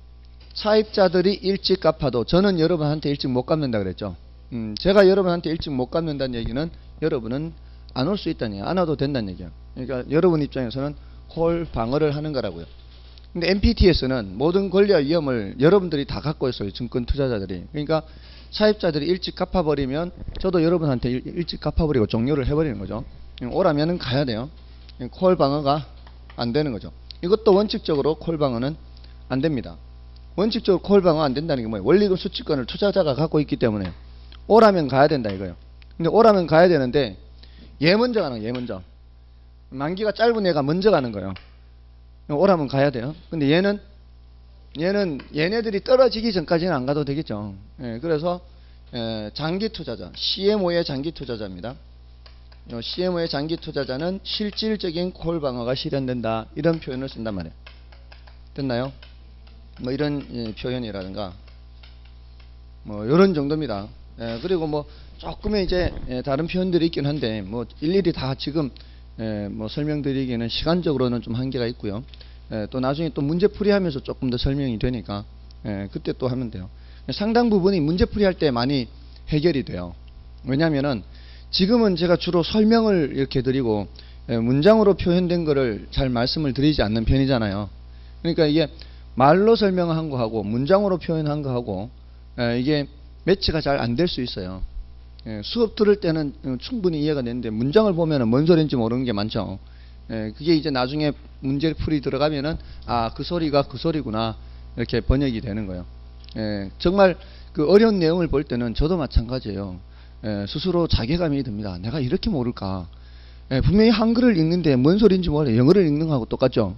차입자들이 일찍 갚아도 저는 여러분한테 일찍 못 갚는다 그랬죠. 음, 제가 여러분한테 일찍 못 갚는다는 얘기는 여러분은 안 올 수 있다는 얘기예요. 안 와도 된다는 얘기예요. 그러니까 여러분 입장에서는 콜 방어를 하는 거라고요. 근데 엠피티에스는 모든 권리와 위험을 여러분들이 다 갖고 있어요. 증권 투자자들이. 그러니까 차입자들이 일찍 갚아버리면 저도 여러분한테 일, 일찍 갚아버리고 종료를 해버리는 거죠. 오라면은 가야 돼요. 콜 방어가 안 되는 거죠. 이것도 원칙적으로 콜 방어는 안 됩니다. 원칙적으로 콜 방어 안 된다는 게 뭐예요? 원리금 수취권을 투자자가 갖고 있기 때문에 오라면 가야 된다 이거예요. 근데 오라면 가야 되는데 얘 먼저 가는 거예요. 얘 먼저. 만기가 짧은 애가 먼저 가는 거예요. 오라면 가야 돼요. 근데 얘는 얘는 얘네들이 떨어지기 전까지는 안 가도 되겠죠. 예, 그래서 예, 장기 투자자, 씨엠오의 장기 투자자입니다. 씨엠오의 장기 투자자는 실질적인 콜 방어가 실현된다. 이런 표현을 쓴단 말이에요. 됐나요? 뭐 이런 예, 표현이라든가 뭐 이런 정도입니다. 예, 그리고 뭐 조금의 이제 예, 다른 표현들이 있긴 한데 뭐 일일이 다 지금 예, 뭐 설명드리기에는 시간적으로는 좀 한계가 있고요. 예, 또 나중에 또 문제풀이하면서 조금 더 설명이 되니까 예, 그때 또 하면 돼요. 상당 부분이 문제풀이할 때 많이 해결이 돼요. 왜냐하면은 지금은 제가 주로 설명을 이렇게 드리고 예, 문장으로 표현된 거를 잘 말씀을 드리지 않는 편이잖아요. 그러니까 이게 말로 설명한 거하고 문장으로 표현한 거하고 예, 이게 매치가 잘 안 될 수 있어요. 예, 수업 들을 때는 충분히 이해가 되는데 문장을 보면은 뭔 소리인지 모르는 게 많죠. 예, 그게 이제 나중에 문제풀이 들어가면은 아, 그 소리가 그 소리구나 이렇게 번역이 되는 거예요. 예, 정말 그 어려운 내용을 볼 때는 저도 마찬가지예요. 예, 스스로 자괴감이 듭니다. 내가 이렇게 모를까? 예, 분명히 한글을 읽는데 뭔 소리인지 몰라요. 영어를 읽는 거하고 똑같죠.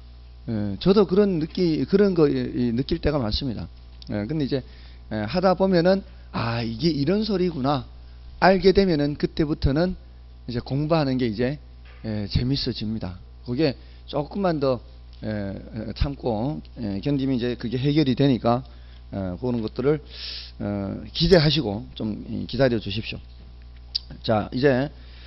예, 저도 그런 느끼 그런 거 이, 느낄 때가 많습니다. 예, 근데 이제 예, 하다 보면은 아, 이게 이런 소리구나 알게 되면은 그때부터는 이제 공부하는 게 이제 예, 재밌어집니다. 그게 조금만 더 예, 참고 예, 견디면 이제 그게 해결이 되니까 어, 그런 것들을 어, 기대하시고 좀 기다려 주십시오. 자, 이제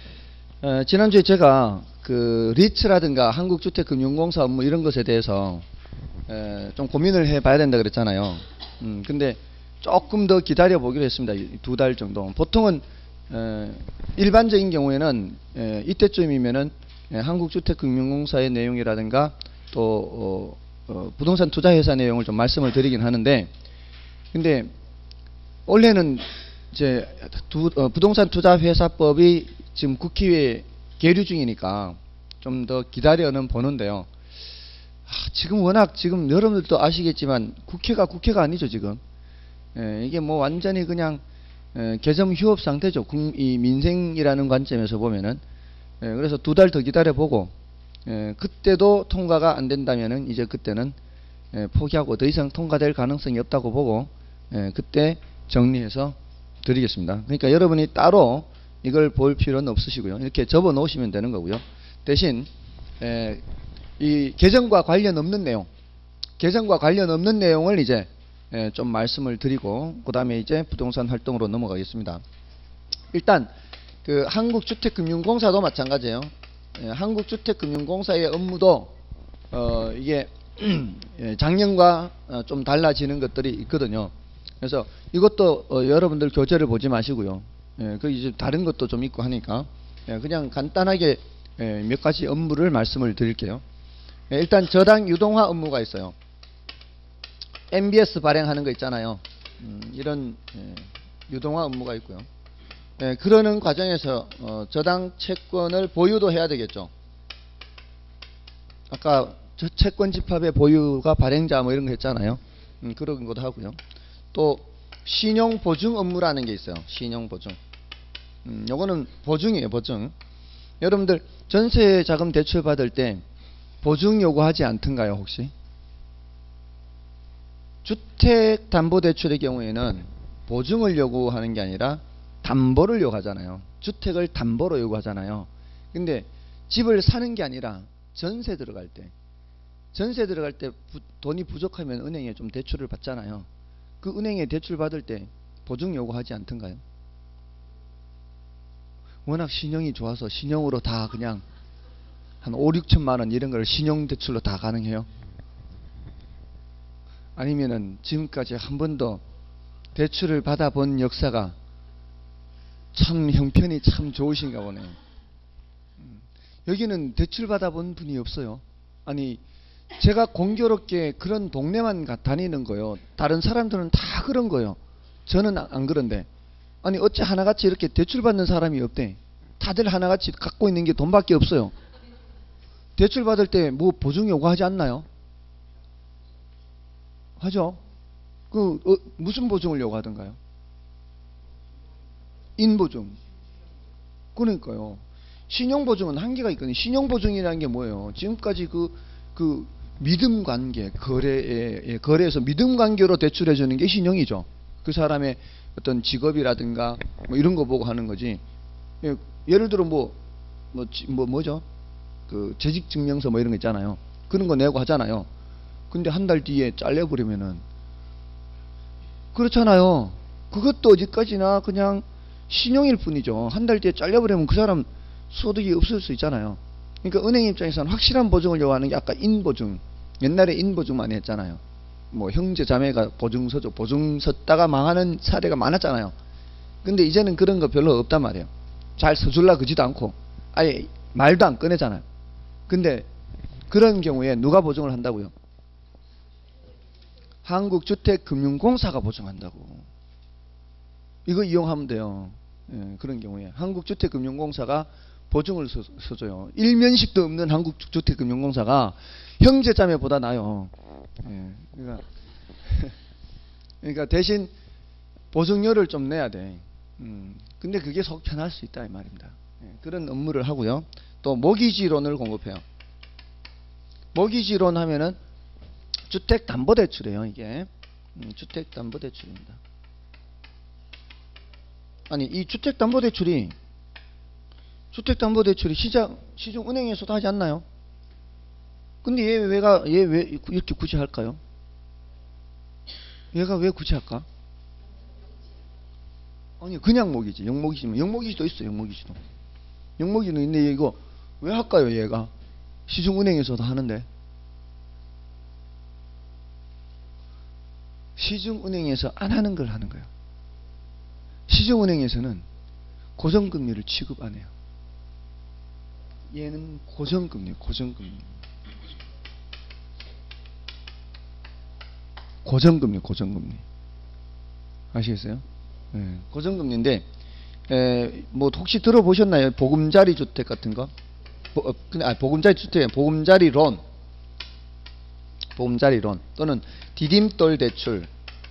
어, 지난주에 제가 그 리츠라든가 한국주택금융공사 업무 이런 것에 대해서 에, 좀 고민을 해봐야 된다 그랬잖아요. 음, 근데 조금 더 기다려 보기로 했습니다. 두 달 정도. 보통은 에, 일반적인 경우에는 에, 이때쯤이면은 에, 한국주택금융공사의 내용이라든가 또 어, 어, 부동산 투자회사 내용을 좀 말씀을 드리긴 하는데, 근데 원래는 이제 두, 어, 부동산 투자회사법이 지금 국회에 계류 중이니까 좀 더 기다려는 보는데요. 아, 지금 워낙 지금 여러분들도 아시겠지만 국회가 국회가 아니죠 지금. 예, 이게 뭐 완전히 그냥 예, 개점 휴업 상태죠. 국, 이 민생이라는 관점에서 보면은. 예, 그래서 두 달 더 기다려보고 예, 그때도 통과가 안 된다면은 이제 그때는 예, 포기하고 더 이상 통과될 가능성이 없다고 보고 예, 그때 정리해서 드리겠습니다. 그러니까 여러분이 따로 이걸 볼 필요는 없으시고요. 이렇게 접어 놓으시면 되는 거고요. 대신 에, 이 계정과 관련 없는 내용, 계정과 관련 없는 내용을 이제 에, 좀 말씀을 드리고 그 다음에 이제 부동산 활동으로 넘어가겠습니다. 일단 그 한국주택금융공사도 마찬가지예요. 예, 한국주택금융공사의 업무도 어, 이게 작년과 좀 달라지는 것들이 있거든요. 그래서 이것도 어, 여러분들 교재를 보지 마시고요. 예, 그 이제 다른 것도 좀 있고 하니까 예, 그냥 간단하게 예, 몇 가지 업무를 말씀을 드릴게요. 예, 일단 저당 유동화 업무가 있어요. 엠비에스 발행하는 거 있잖아요. 음, 이런 예, 유동화 업무가 있고요. 예, 그러는 과정에서 어, 저당 채권을 보유도 해야 되겠죠. 아까 저 채권 집합의 보유가 발행자 뭐 이런 거 했잖아요. 음, 그런 것도 하고요. 또 신용 보증 업무라는 게 있어요. 신용 보증. 음, 요거는 보증이에요. 보증. 여러분들 전세 자금 대출 받을 때 보증 요구하지 않던가요, 혹시? 주택담보대출의 경우에는 보증을 요구하는 게 아니라 담보를 요구하잖아요. 주택을 담보로 요구하잖아요. 근데 집을 사는 게 아니라 전세 들어갈 때, 전세 들어갈 때 부, 돈이 부족하면 은행에 좀 대출을 받잖아요. 그 은행에 대출 받을 때 보증 요구하지 않던가요? 워낙 신용이 좋아서 신용으로 다 그냥 한 오, 육천만 원 이런 걸 신용 대출로 다 가능해요? 아니면은 지금까지 한 번도 대출을 받아본 역사가 참 형편이 참 좋으신가 보네요. 여기는 대출 받아본 분이 없어요. 아니 제가 공교롭게 그런 동네만 다니는 거요. 다른 사람들은 다 그런 거요. 저는 안 그런데 아니 어째 하나같이 이렇게 대출 받는 사람이 없대. 다들 하나같이 갖고 있는 게 돈밖에 없어요. 대출 받을 때 뭐 보증 요구하지 않나요? 하죠. 그 어, 무슨 보증을 요구하던가요? 인보증. 그러니까요. 신용보증은 한계가 있거든요. 신용보증이라는 게 뭐예요? 지금까지 그, 그 믿음 관계, 거래에, 거래에서 믿음 관계로 대출해 주는 게 신용이죠. 그 사람의 어떤 직업이라든가 뭐 이런 거 보고 하는 거지. 예, 예를 들어 뭐, 뭐, 뭐, 뭐죠? 그 재직증명서 뭐 이런 거 있잖아요. 그런 거 내고 하잖아요. 근데 한 달 뒤에 잘려버리면은 그렇잖아요. 그것도 어디까지나 그냥 신용일 뿐이죠. 한 달 뒤에 잘려버리면 그 사람 소득이 없을 수 있잖아요. 그러니까 은행 입장에서는 확실한 보증을 요구하는 게 아까 인보증. 옛날에 인보증 많이 했잖아요. 뭐 형제 자매가 보증서죠. 보증 섰다가 망하는 사례가 많았잖아요. 근데 이제는 그런 거 별로 없단 말이에요. 잘 서줄라 그지도 않고 아예 말도 안 꺼내잖아요. 근데 그런 경우에 누가 보증을 한다고요? 한국주택금융공사가 보증한다고. 이거 이용하면 돼요. 예, 그런 경우에 한국주택금융공사가 보증을 서, 서줘요. 일면식도 없는 한국주택금융공사가 형제자매보다 나아요. 예, 그러니까, 그러니까 대신 보증료를 좀 내야 돼. 음, 근데 그게 속 편할 수 있다 이 말입니다. 예, 그런 업무를 하고요. 또 모기지론을 공급해요. 모기지론 하면은 주택담보대출이에요. 이게 음, 주택담보대출입니다. 아니 이 주택담보대출이 주택담보대출이 시장 시중은행에서도 하지 않나요? 근데 얘 왜가 얘 왜 이렇게 굳이 할까요? 얘가 왜 굳이 할까? 아니 그냥 모기지. 영모기지면 영모기지도 있어. 영모기지도 영모기지도 있는데 이거 왜 할까요? 얘가 시중은행에서도 하는데. 시중은행에서 안 하는 걸 하는 거예요. 시중은행에서는 고정금리를 취급 안 해요. 얘는 고정금리, 고정금리. 고정금리, 고정금리. 아시겠어요? 네, 고정금리인데, 에, 뭐, 혹시 들어보셨나요? 보금자리 주택 같은 거? 보, 어, 아, 보금자리 주택, 보금자리 론. 보금자리 론. 또는 디딤돌 대출.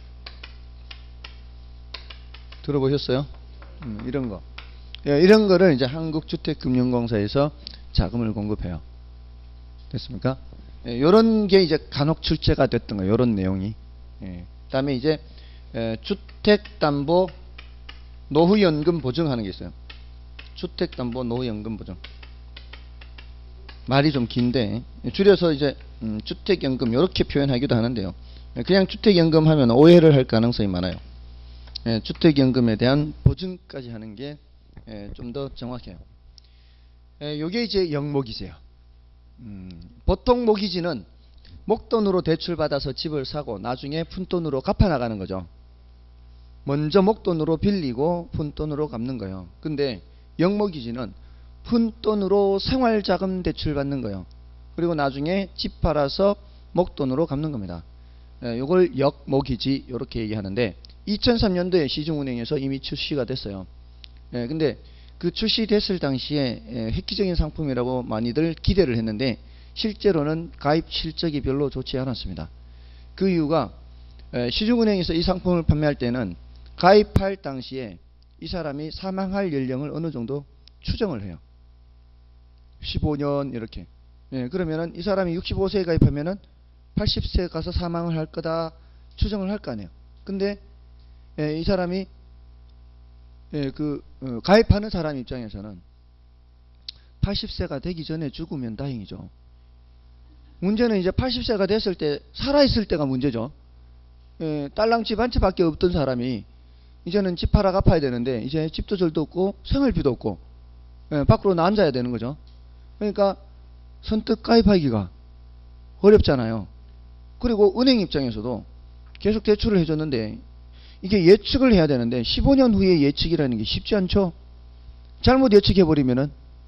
들어보셨어요? 음, 이런 거. 예, 이런 거를 이제 한국주택금융공사에서 자금을 공급해요. 됐습니까? 예, 요런 게 이제 간혹 출제가 됐던 거예요. 요런 내용이. 예, 그 다음에 이제, 에, 주택담보 노후연금 보증하는 게 있어요. 주택담보 노후연금 보증. 말이 좀 긴데 줄여서 이제 음, 주택연금 이렇게 표현하기도 하는데요. 그냥 주택연금 하면 오해를 할 가능성이 많아요. 예, 주택연금에 대한 보증까지 하는 게 좀 더 정확해요. 예, 요게 이제 영모기지예요. 음, 보통 모기지는 목돈으로 대출받아서 집을 사고 나중에 푼돈으로 갚아나가는 거죠. 먼저 목돈으로 빌리고 푼돈으로 갚는 거예요. 근데 영모기지는 푼돈으로 생활자금 대출받는 거예요. 그리고 나중에 집 팔아서 목돈으로 갚는 겁니다. 예, 요걸 역모기지 이렇게 얘기하는데 이천삼 년도에 시중은행에서 이미 출시가 됐어요. 예, 근데 그 출시됐을 당시에 예, 획기적인 상품이라고 많이들 기대를 했는데 실제로는 가입 실적이 별로 좋지 않았습니다. 그 이유가 예, 시중은행에서 이 상품을 판매할 때는 가입할 당시에 이 사람이 사망할 연령을 어느 정도 추정을 해요. 십오 년 이렇게. 예, 그러면은 이 사람이 육십오 세에 가입하면은 팔십 세 가서 사망을 할 거다 추정을 할 거 아니에요. 근데 예, 이 사람이 예, 그 어, 가입하는 사람 입장에서는 팔십 세가 되기 전에 죽으면 다행이죠. 문제는 이제 팔십 세가 됐을 때 살아있을 때가 문제죠. 예, 딸랑 집 한 채밖에 없던 사람이 이제는 집 팔아 갚아야 되는데 이제 집도 절도 없고 생활비도 없고 예, 밖으로 나앉아야 되는 거죠. 그러니까 선뜻 가입하기가 어렵잖아요. 그리고 은행 입장에서도 계속 대출을 해줬는데 이게 예측을 해야 되는데 십오 년 후에 예측이라는 게 쉽지 않죠. 잘못 예측해버리면은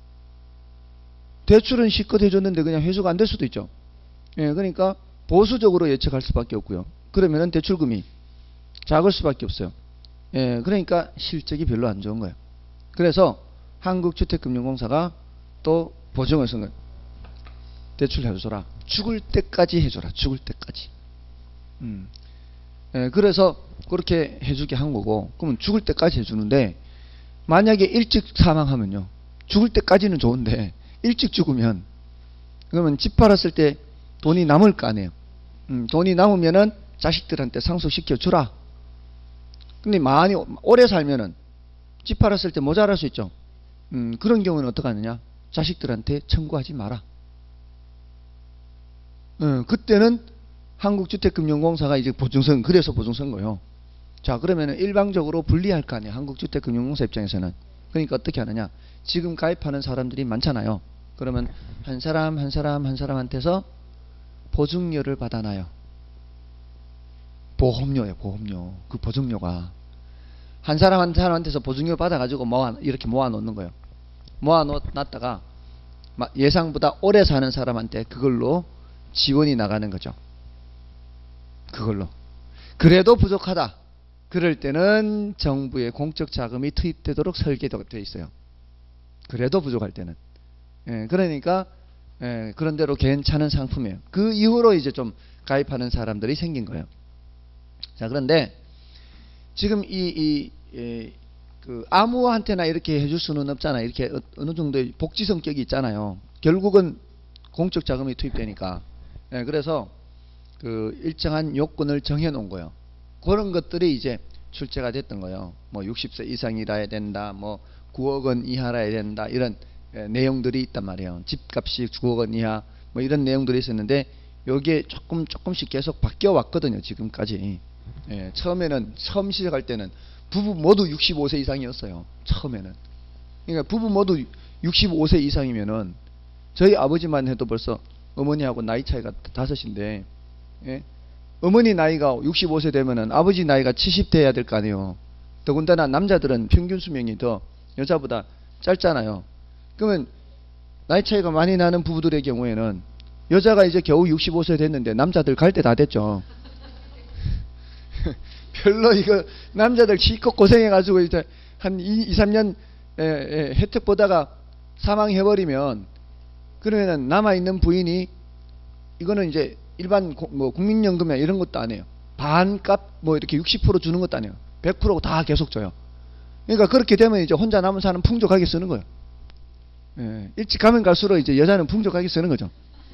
대출은 실컷 해줬는데 그냥 회수가 안 될 수도 있죠. 예, 그러니까 보수적으로 예측할 수밖에 없고요. 그러면은 대출금이 작을 수밖에 없어요. 예, 그러니까 실적이 별로 안 좋은 거예요. 그래서 한국주택금융공사가 또 보증을 쓴 거예요. 대출 해줘라. 죽을 때까지 해줘라. 죽을 때까지. 음. 예, 그래서 그렇게 해주게 한 거고, 그러면 죽을 때까지 해주는데, 만약에 일찍 사망하면요. 죽을 때까지는 좋은데, 일찍 죽으면, 그러면 집 팔았을 때 돈이 남을 거 아니에요. 음, 돈이 남으면은 자식들한테 상속시켜 주라. 근데 많이, 오래 살면은, 집 팔았을 때 모자랄 수 있죠. 음, 그런 경우는 어떡하느냐? 자식들한테 청구하지 마라. 음, 그때는 한국주택금융공사가 이제 보증선, 그래서 보증선 거예요. 자, 그러면은 일방적으로 불리할 거 아니에요. 한국주택금융공사 입장에서는. 그러니까 어떻게 하느냐. 지금 가입하는 사람들이 많잖아요. 그러면 한 사람, 한 사람, 한 사람한테서 보증료를 받아놔요. 보험료예요, 보험료. 그 보증료가. 한 사람, 한 사람한테서 보증료 받아가지고 모아, 이렇게 모아놓는 거예요. 모아놨다가 예상보다 오래 사는 사람한테 그걸로 지원이 나가는 거죠. 그걸로. 그래도 부족하다. 그럴 때는 정부의 공적 자금이 투입되도록 설계되어 있어요. 그래도 부족할 때는. 예, 그러니까 예, 그런 대로 괜찮은 상품이에요. 그 이후로 이제 좀 가입하는 사람들이 생긴 거예요. 자, 그런데 지금 이, 이, 이 그 아무한테나 이렇게 해줄 수는 없잖아요. 이렇게 어느 정도의 복지 성격이 있잖아요. 결국은 공적 자금이 투입되니까. 예, 그래서 그 일정한 요건을 정해 놓은 거예요. 그런 것들이 이제 출제가 됐던 거예요. 뭐 육십 세 이상이라야 된다, 뭐 구억 원 이하라야 된다, 이런 예, 내용들이 있단 말이에요. 집값이 구억 원 이하, 뭐 이런 내용들이 있었는데 여기에 조금 조금씩 계속 바뀌어 왔거든요. 지금까지. 예, 처음에는 처음 시작할 때는 부부 모두 육십오 세 이상이었어요. 처음에는. 그러니까 부부 모두 육십오 세 이상이면은 저희 아버지만 해도 벌써 어머니하고 나이 차이가 다섯인데, 예? 어머니 나이가 육십오 세 되면은 아버지 나이가 칠십 돼야 될 거 아니에요. 더군다나 남자들은 평균 수명이 더 여자보다 짧잖아요. 그러면 나이 차이가 많이 나는 부부들의 경우에는 여자가 이제 겨우 육십오 세 됐는데 남자들 갈 때 다 됐죠. 별로 이거 남자들 실컷 고생해가지고 이제 한 이, 삼 년 에, 에, 혜택 보다가 사망해버리면 그러면은 남아있는 부인이 이거는 이제 일반 고, 뭐 국민연금이나 이런 것도 안 해요. 반값 뭐 이렇게 육십 퍼센트 주는 것도 아니에요. 백 퍼센트 다 계속 줘요. 그러니까 그렇게 되면 이제 혼자 남은 사람 풍족하게 쓰는 거예요. 예, 일찍 가면 갈수록 이제 여자는 풍족하게 쓰는 거죠.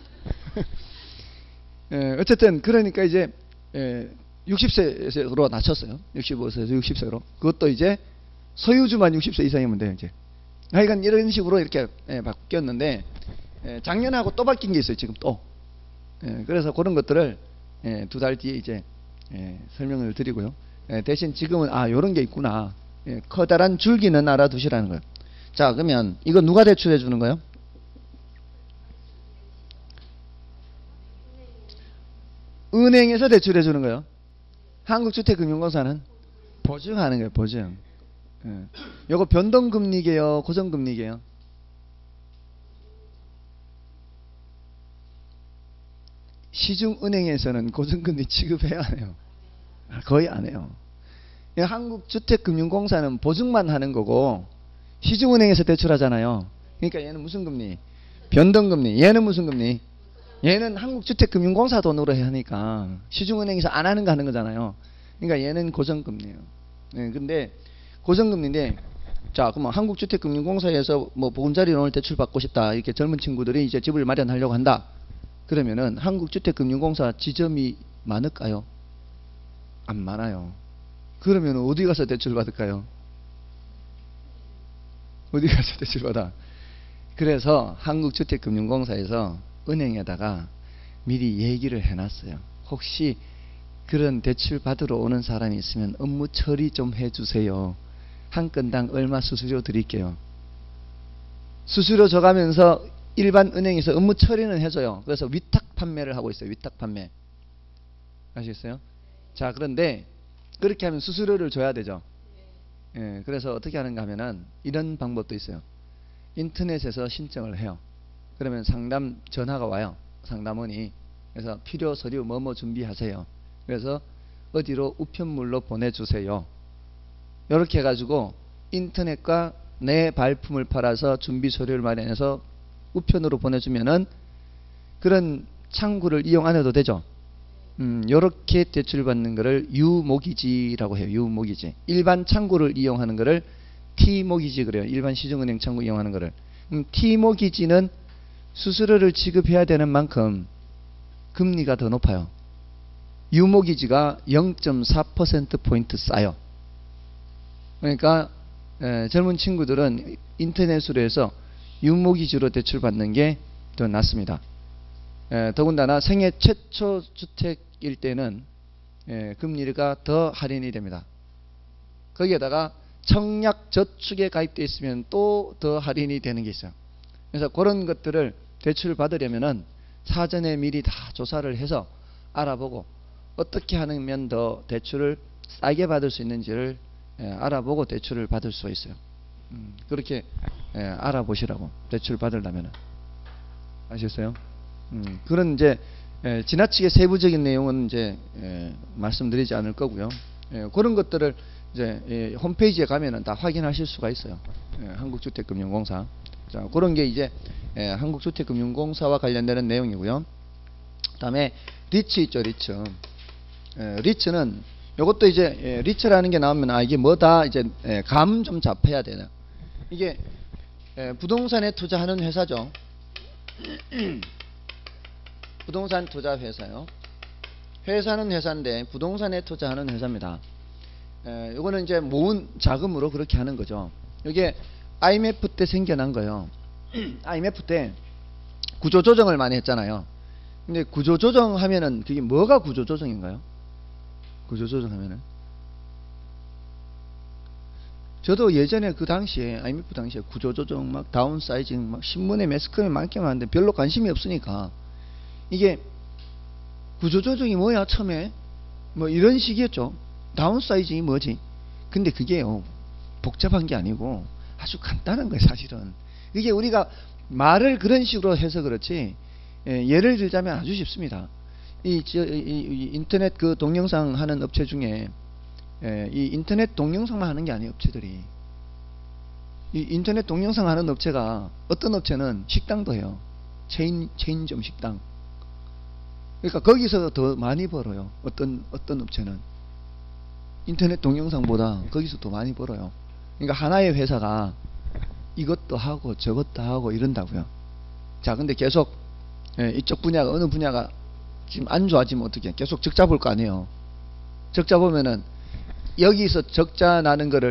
예, 어쨌든 그러니까 이제 예, 육십 세로 낮췄어요. 육십오 세에서 육십 세로. 그것도 이제 소유주만 육십 세 이상이면 돼요, 이제. 하여간 이런 식으로 이렇게 예, 바뀌었는데, 예, 작년하고 또 바뀐 게 있어요, 지금 또. 예, 그래서 그런 것들을 예, 두 달 뒤에 이제 예, 설명을 드리고요. 예, 대신 지금은 아, 요런 게 있구나. 예, 커다란 줄기는 알아두시라는 거예요. 자, 그러면 이거 누가 대출해 주는 거예요? 은행에서 대출해 주는 거예요. 한국주택금융공사는 보증하는 거예요, 보증. 예. 요거 변동금리계요, 고정금리계요? 시중은행에서는 고정금리 취급해야 해요. 거의 안 해요. 한국주택금융공사는 보증만 하는 거고, 시중은행에서 대출하잖아요. 그러니까 얘는 무슨 금리? 변동금리. 얘는 무슨 금리? 얘는 한국주택금융공사 돈으로 해야 하니까 시중은행에서 안 하는 거 하는 거잖아요. 그러니까 얘는 고정금리예요. 네, 근데 고정금리인데, 자, 그러면 한국주택금융공사에서 뭐 보금자리론을 대출 받고 싶다. 이렇게 젊은 친구들이 이제 집을 마련하려고 한다. 그러면은 한국주택금융공사 지점이 많을까요? 안 많아요. 그러면 어디 가서 대출 받을까요? 어디 가서 대출 받아? 그래서 한국주택금융공사에서 은행에다가 미리 얘기를 해놨어요. 혹시 그런 대출 받으러 오는 사람이 있으면 업무 처리 좀 해주세요. 한 건당 얼마 수수료 드릴게요. 수수료 줘가면서 일반 은행에서 업무 처리는 해줘요. 그래서 위탁 판매를 하고 있어요. 위탁 판매. 아시겠어요? 자, 그런데 그렇게 하면 수수료를 줘야 되죠. 예, 그래서 어떻게 하는가 하면은 이런 방법도 있어요. 인터넷에서 신청을 해요. 그러면 상담 전화가 와요. 상담원이. 그래서 필요 서류 뭐뭐 준비하세요. 그래서 어디로 우편물로 보내주세요. 이렇게 해가지고 인터넷과 내 발품을 팔아서 준비 서류를 마련해서 우편으로 보내주면은 그런 창구를 이용 안 해도 되죠. 음, 요렇게 대출받는 거를 유모기지라고 해요. 유모기지. 일반 창구를 이용하는 거를 T모기지 그래요. 일반 시중은행 창구 이용하는 거를. 음, T모기지는 수수료를 지급해야 되는 만큼 금리가 더 높아요. 유모기지가 영 점 사 퍼센트 포인트 싸요. 그러니까 에, 젊은 친구들은 인터넷으로 해서 유모기지로 대출받는 게 더 낫습니다. 에, 더군다나 생애 최초 주택일 때는 에, 금리가 더 할인이 됩니다. 거기에다가 청약저축에 가입되어 있으면 또 더 할인이 되는 게 있어요. 그래서 그런 것들을 대출을 받으려면은 사전에 미리 다 조사를 해서 알아보고 어떻게 하면 더 대출을 싸게 받을 수 있는지를 에, 알아보고 대출을 받을 수가 있어요. 음, 그렇게 에, 알아보시라고. 대출 받으려면은. 아셨어요? 음, 그런 이제 에, 지나치게 세부적인 내용은 이제 에, 말씀드리지 않을 거고요. 에, 그런 것들을 이제 에, 홈페이지에 가면은 다 확인하실 수가 있어요. 에, 한국주택금융공사. 자, 그런 게 이제 에, 한국주택금융공사와 관련되는 내용이고요. 그다음에 리츠 있죠, 리츠. 에, 리츠는 이것도 이제 에, 리츠라는 게 나오면 아 이게 뭐다 이제 에, 감 좀 잡혀야 되나. 이게 에, 부동산에 투자하는 회사죠. 부동산 투자 회사요. 회사는 회사인데 부동산에 투자하는 회사입니다. 에, 이거는 이제 모은 자금으로 그렇게 하는 거죠. 이게 아이엠에프 때 생겨난 거예요. 아이엠에프 때 구조조정을 많이 했잖아요. 근데 구조조정 하면은 그게 뭐가 구조조정인가요? 구조조정 하면은 저도 예전에 그 당시에 아이엠에프 당시에 구조조정 막 다운사이징 막 신문에 매스컴에 많게 많은데 별로 관심이 없으니까 이게 구조조정이 뭐야 처음에 뭐 이런 식이었죠. 다운사이징이 뭐지? 근데 그게요 복잡한 게 아니고 아주 간단한 거예요 사실은. 이게 우리가 말을 그런 식으로 해서 그렇지 예, 예를 들자면 아주 쉽습니다. 이, 저, 이, 이 인터넷 그 동영상 하는 업체 중에 예, 이 인터넷 동영상만 하는 게 아니에요 업체들이. 이 인터넷 동영상 하는 업체가 어떤 업체는 식당도 해요. 체인, 체인점 식당. 그러니까 거기서 더 많이 벌어요. 어떤 어떤 업체는 인터넷 동영상보다 거기서 더 많이 벌어요. 그러니까 하나의 회사가 이것도 하고 저것도 하고 이런다고요. 자, 근데 계속 예, 이쪽 분야가 어느 분야가 지금 안 좋아지면 어떻게 계속 적자 볼 거 아니에요. 적자 보면은 여기서 적자 나는 거를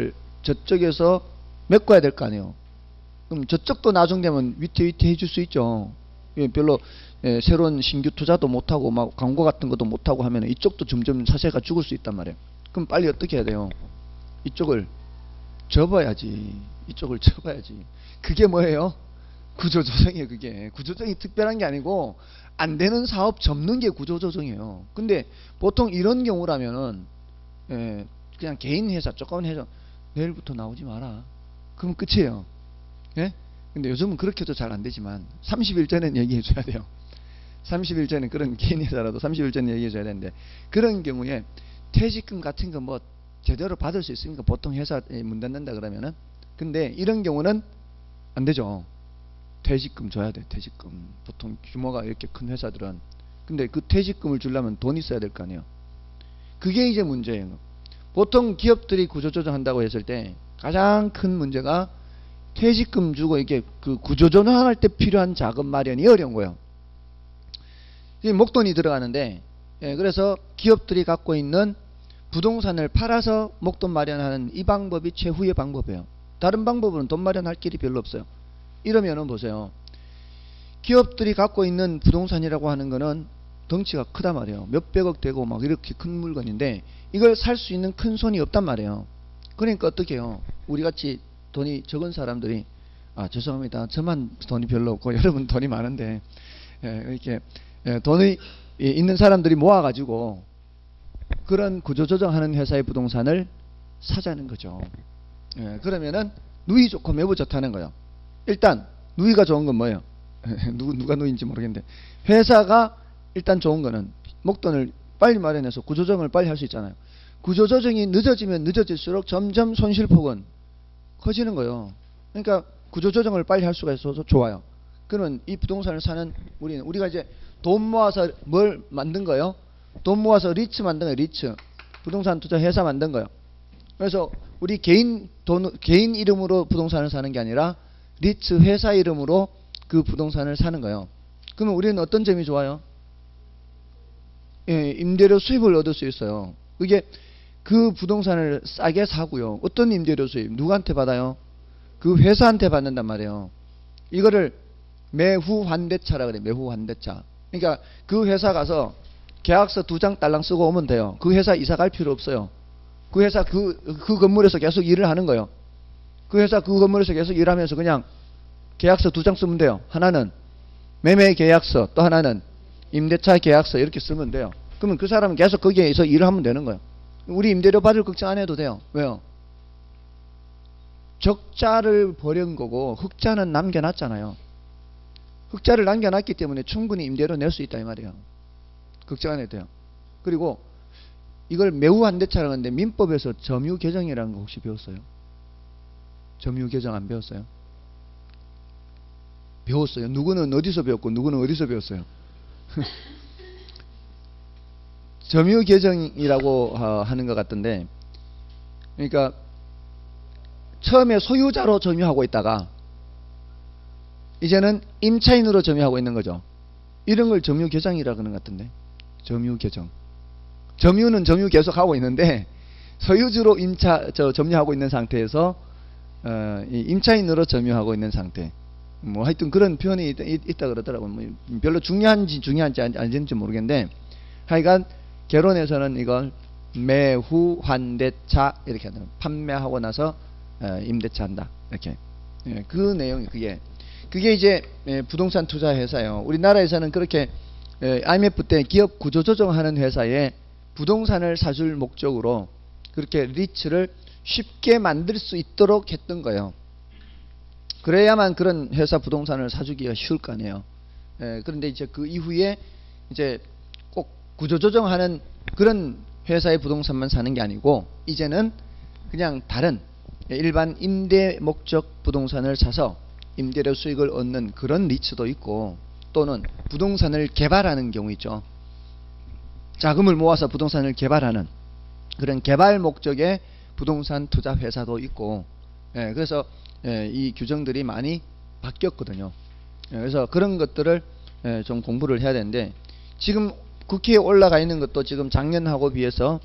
저쪽에서 메꿔야 될 거 아니에요. 그럼 저쪽도 나중되면 위태위태 해줄 수 있죠. 예, 별로 예, 새로운 신규 투자도 못하고 막 광고 같은 것도 못하고 하면 이쪽도 점점 사세가 죽을 수 있단 말이에요. 그럼 빨리 어떻게 해야 돼요? 이쪽을 접어야지. 이쪽을 접어야지. 그게 뭐예요? 구조조정이에요. 그게 구조조정이 특별한 게 아니고 안 되는 사업 접는 게 구조조정이에요. 근데 보통 이런 경우라면은 예, 그냥 개인 회사 조그만 회사 내일부터 나오지 마라. 그럼 끝이에요. 예? 근데 요즘은 그렇게도 잘 안 되지만 삼십 일 전엔 얘기해 줘야 돼요. 삼십 일 전에 그런 개인 회사라도 삼십 일 전에 얘기해 줘야 되는데, 그런 경우에 퇴직금 같은 거 뭐 제대로 받을 수 있으니까 보통 회사 문 닫는다 그러면은. 근데 이런 경우는 안 되죠. 퇴직금 줘야 돼. 퇴직금. 보통 규모가 이렇게 큰 회사들은. 근데 그 퇴직금을 주려면 돈이 있어야 될 거 아니에요. 그게 이제 문제예요. 보통 기업들이 구조조정한다고 했을 때 가장 큰 문제가 퇴직금 주고 이게 그 구조조정할 때 필요한 자금 마련이 어려운 거예요. 이 목돈이 들어가는데, 예, 그래서 기업들이 갖고 있는 부동산을 팔아서 목돈 마련하는 이 방법이 최후의 방법이에요. 다른 방법은 돈 마련할 길이 별로 없어요. 이러면은 보세요. 기업들이 갖고 있는 부동산이라고 하는 거는 덩치가 크단 말이에요. 몇백억 되고 막 이렇게 큰 물건인데 이걸 살 수 있는 큰 손이 없단 말이에요. 그러니까 어떻게 해요? 우리같이 돈이 적은 사람들이, 아 죄송합니다, 저만 돈이 별로 없고 여러분 돈이 많은데, 예, 이렇게 예, 돈이 있는 사람들이 모아가지고 그런 구조조정하는 회사의 부동산을 사자는 거죠. 예, 그러면은 누이 좋고 매부 좋다는 거예요. 일단 누이가 좋은 건 뭐예요? 누구, 누가 누이인지 모르겠는데, 회사가 일단 좋은 거는 목돈을 빨리 마련해서 구조조정을 빨리 할 수 있잖아요. 구조조정이 늦어지면 늦어질수록 점점 손실폭은 커지는 거예요. 그러니까 구조조정을 빨리 할 수가 있어서 좋아요. 그러면 이 부동산을 사는 우리는, 우리가 이제 돈 모아서 뭘 만든 거예요? 돈 모아서 리츠 만든 거예요. 리츠. 부동산 투자 회사 만든 거예요. 그래서 우리 개인 돈, 개인 이름으로 부동산을 사는 게 아니라 리츠 회사 이름으로 그 부동산을 사는 거예요. 그러면 우리는 어떤 점이 좋아요? 예, 임대료 수입을 얻을 수 있어요. 그게 그 부동산을 싸게 사고요. 어떤 임대료 수입? 누구한테 받아요? 그 회사한테 받는단 말이에요. 이거를 매후 환대차라 그래요. 매후 환대차. 그러니까 그 회사 가서 계약서 두 장 딸랑 쓰고 오면 돼요. 그 회사 이사 갈 필요 없어요. 그 회사 그, 그 건물에서 계속 일을 하는 거예요. 그 회사 그 건물에서 계속 일하면서 그냥 계약서 두 장 쓰면 돼요. 하나는 매매 계약서, 또 하나는 임대차 계약서, 이렇게 쓰면 돼요. 그러면 그 사람은 계속 거기에서 일을 하면 되는 거예요. 우리 임대료 받을 걱정 안 해도 돼요. 왜요? 적자를 버린 거고 흑자는 남겨놨잖아요. 흑자를 남겨놨기 때문에 충분히 임대료 낼 수 있다 이 말이에요. 걱정 안 해도 돼요. 그리고 이걸 매우 환대차라고 하는데 민법에서 점유 개정이라는 거 혹시 배웠어요? 점유 개정 안 배웠어요? 배웠어요. 누구는 어디서 배웠고 누구는 어디서 배웠어요? 점유 개정이라고 하는 것 같던데, 그러니까 처음에 소유자로 점유하고 있다가 이제는 임차인으로 점유하고 있는 거죠. 이런 걸 점유 개정이라고 하는 것 같은데. 점유 개정. 점유는 점유 계속 하고 있는데 소유주로 임차 저 점유하고 있는 상태에서 어, 이 임차인으로 점유하고 있는 상태. 뭐 하여튼 그런 표현이 있다, 있다 그러더라고요. 뭐 별로 중요한지 중요한지 아닌지 모르겠는데, 하여간 결혼에서는 이걸 매후 환대차 이렇게 하는, 판매하고 나서 어, 임대차 한다 이렇게. 예, 그 내용이 그게 그게 이제 예, 부동산 투자 회사예요. 우리나라에서는 그렇게 예, 아이엠에프 때 기업 구조 조정하는 회사에 부동산을 사줄 목적으로 그렇게 리츠를 쉽게 만들 수 있도록 했던 거예요. 그래야만 그런 회사 부동산을 사주기가 쉬울 거 아니에요. 예, 그런데 이제 그 이후에 이제 꼭 구조조정하는 그런 회사의 부동산만 사는 게 아니고 이제는 그냥 다른 일반 임대 목적 부동산을 사서 임대료 수익을 얻는 그런 리츠도 있고, 또는 부동산을 개발하는 경우 있죠. 자금을 모아서 부동산을 개발하는 그런 개발 목적의 부동산 투자 회사도 있고, 예, 그래서 예, 이 규정들이 많이 바뀌었거든요. 예, 그래서 그런 것들을 예, 좀 공부를 해야 되는데, 지금 국회에 올라가 있는 것도 지금 작년하고 비해서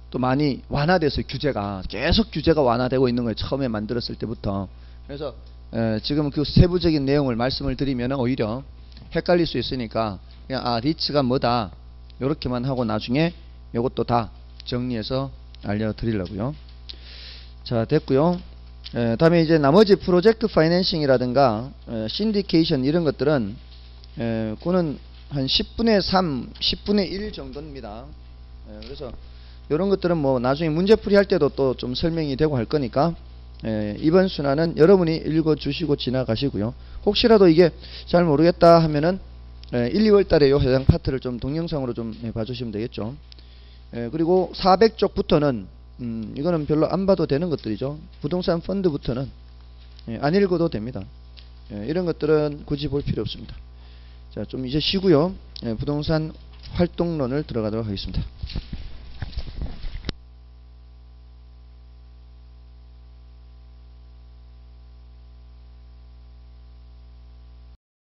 또 많이 완화돼서 규제가 계속 규제가 완화되고 있는 거예요. 처음에 만들었을 때부터. 그래서 에, 지금 그 세부적인 내용을 말씀을 드리면 오히려 헷갈릴 수 있으니까 그냥 아 리츠가 뭐다 요렇게만 하고 나중에 요것도 다 정리해서 알려드리려고요. 자, 됐고요. 에, 다음에 이제 나머지 프로젝트 파이낸싱이라든가 에, 신디케이션 이런 것들은 에, 그거는 한 십분의 삼, 십분의 일 정도입니다. 에, 그래서 이런 것들은 뭐 나중에 문제풀이 할 때도 또 좀 설명이 되고 할 거니까 에, 이번 순환은 여러분이 읽어 주시고 지나가시고요. 혹시라도 이게 잘 모르겠다 하면은 에, 일, 이월 달에 요 해당 파트를 좀 동영상으로 좀 에, 봐주시면 되겠죠. 에, 그리고 사백 쪽부터는 음, 이거는 별로 안 봐도 되는 것들이죠. 부동산 펀드부터는 예, 안 읽어도 됩니다. 예, 이런 것들은 굳이 볼 필요 없습니다. 자, 좀 이제 쉬고요. 예, 부동산 활동론을 들어가도록 하겠습니다.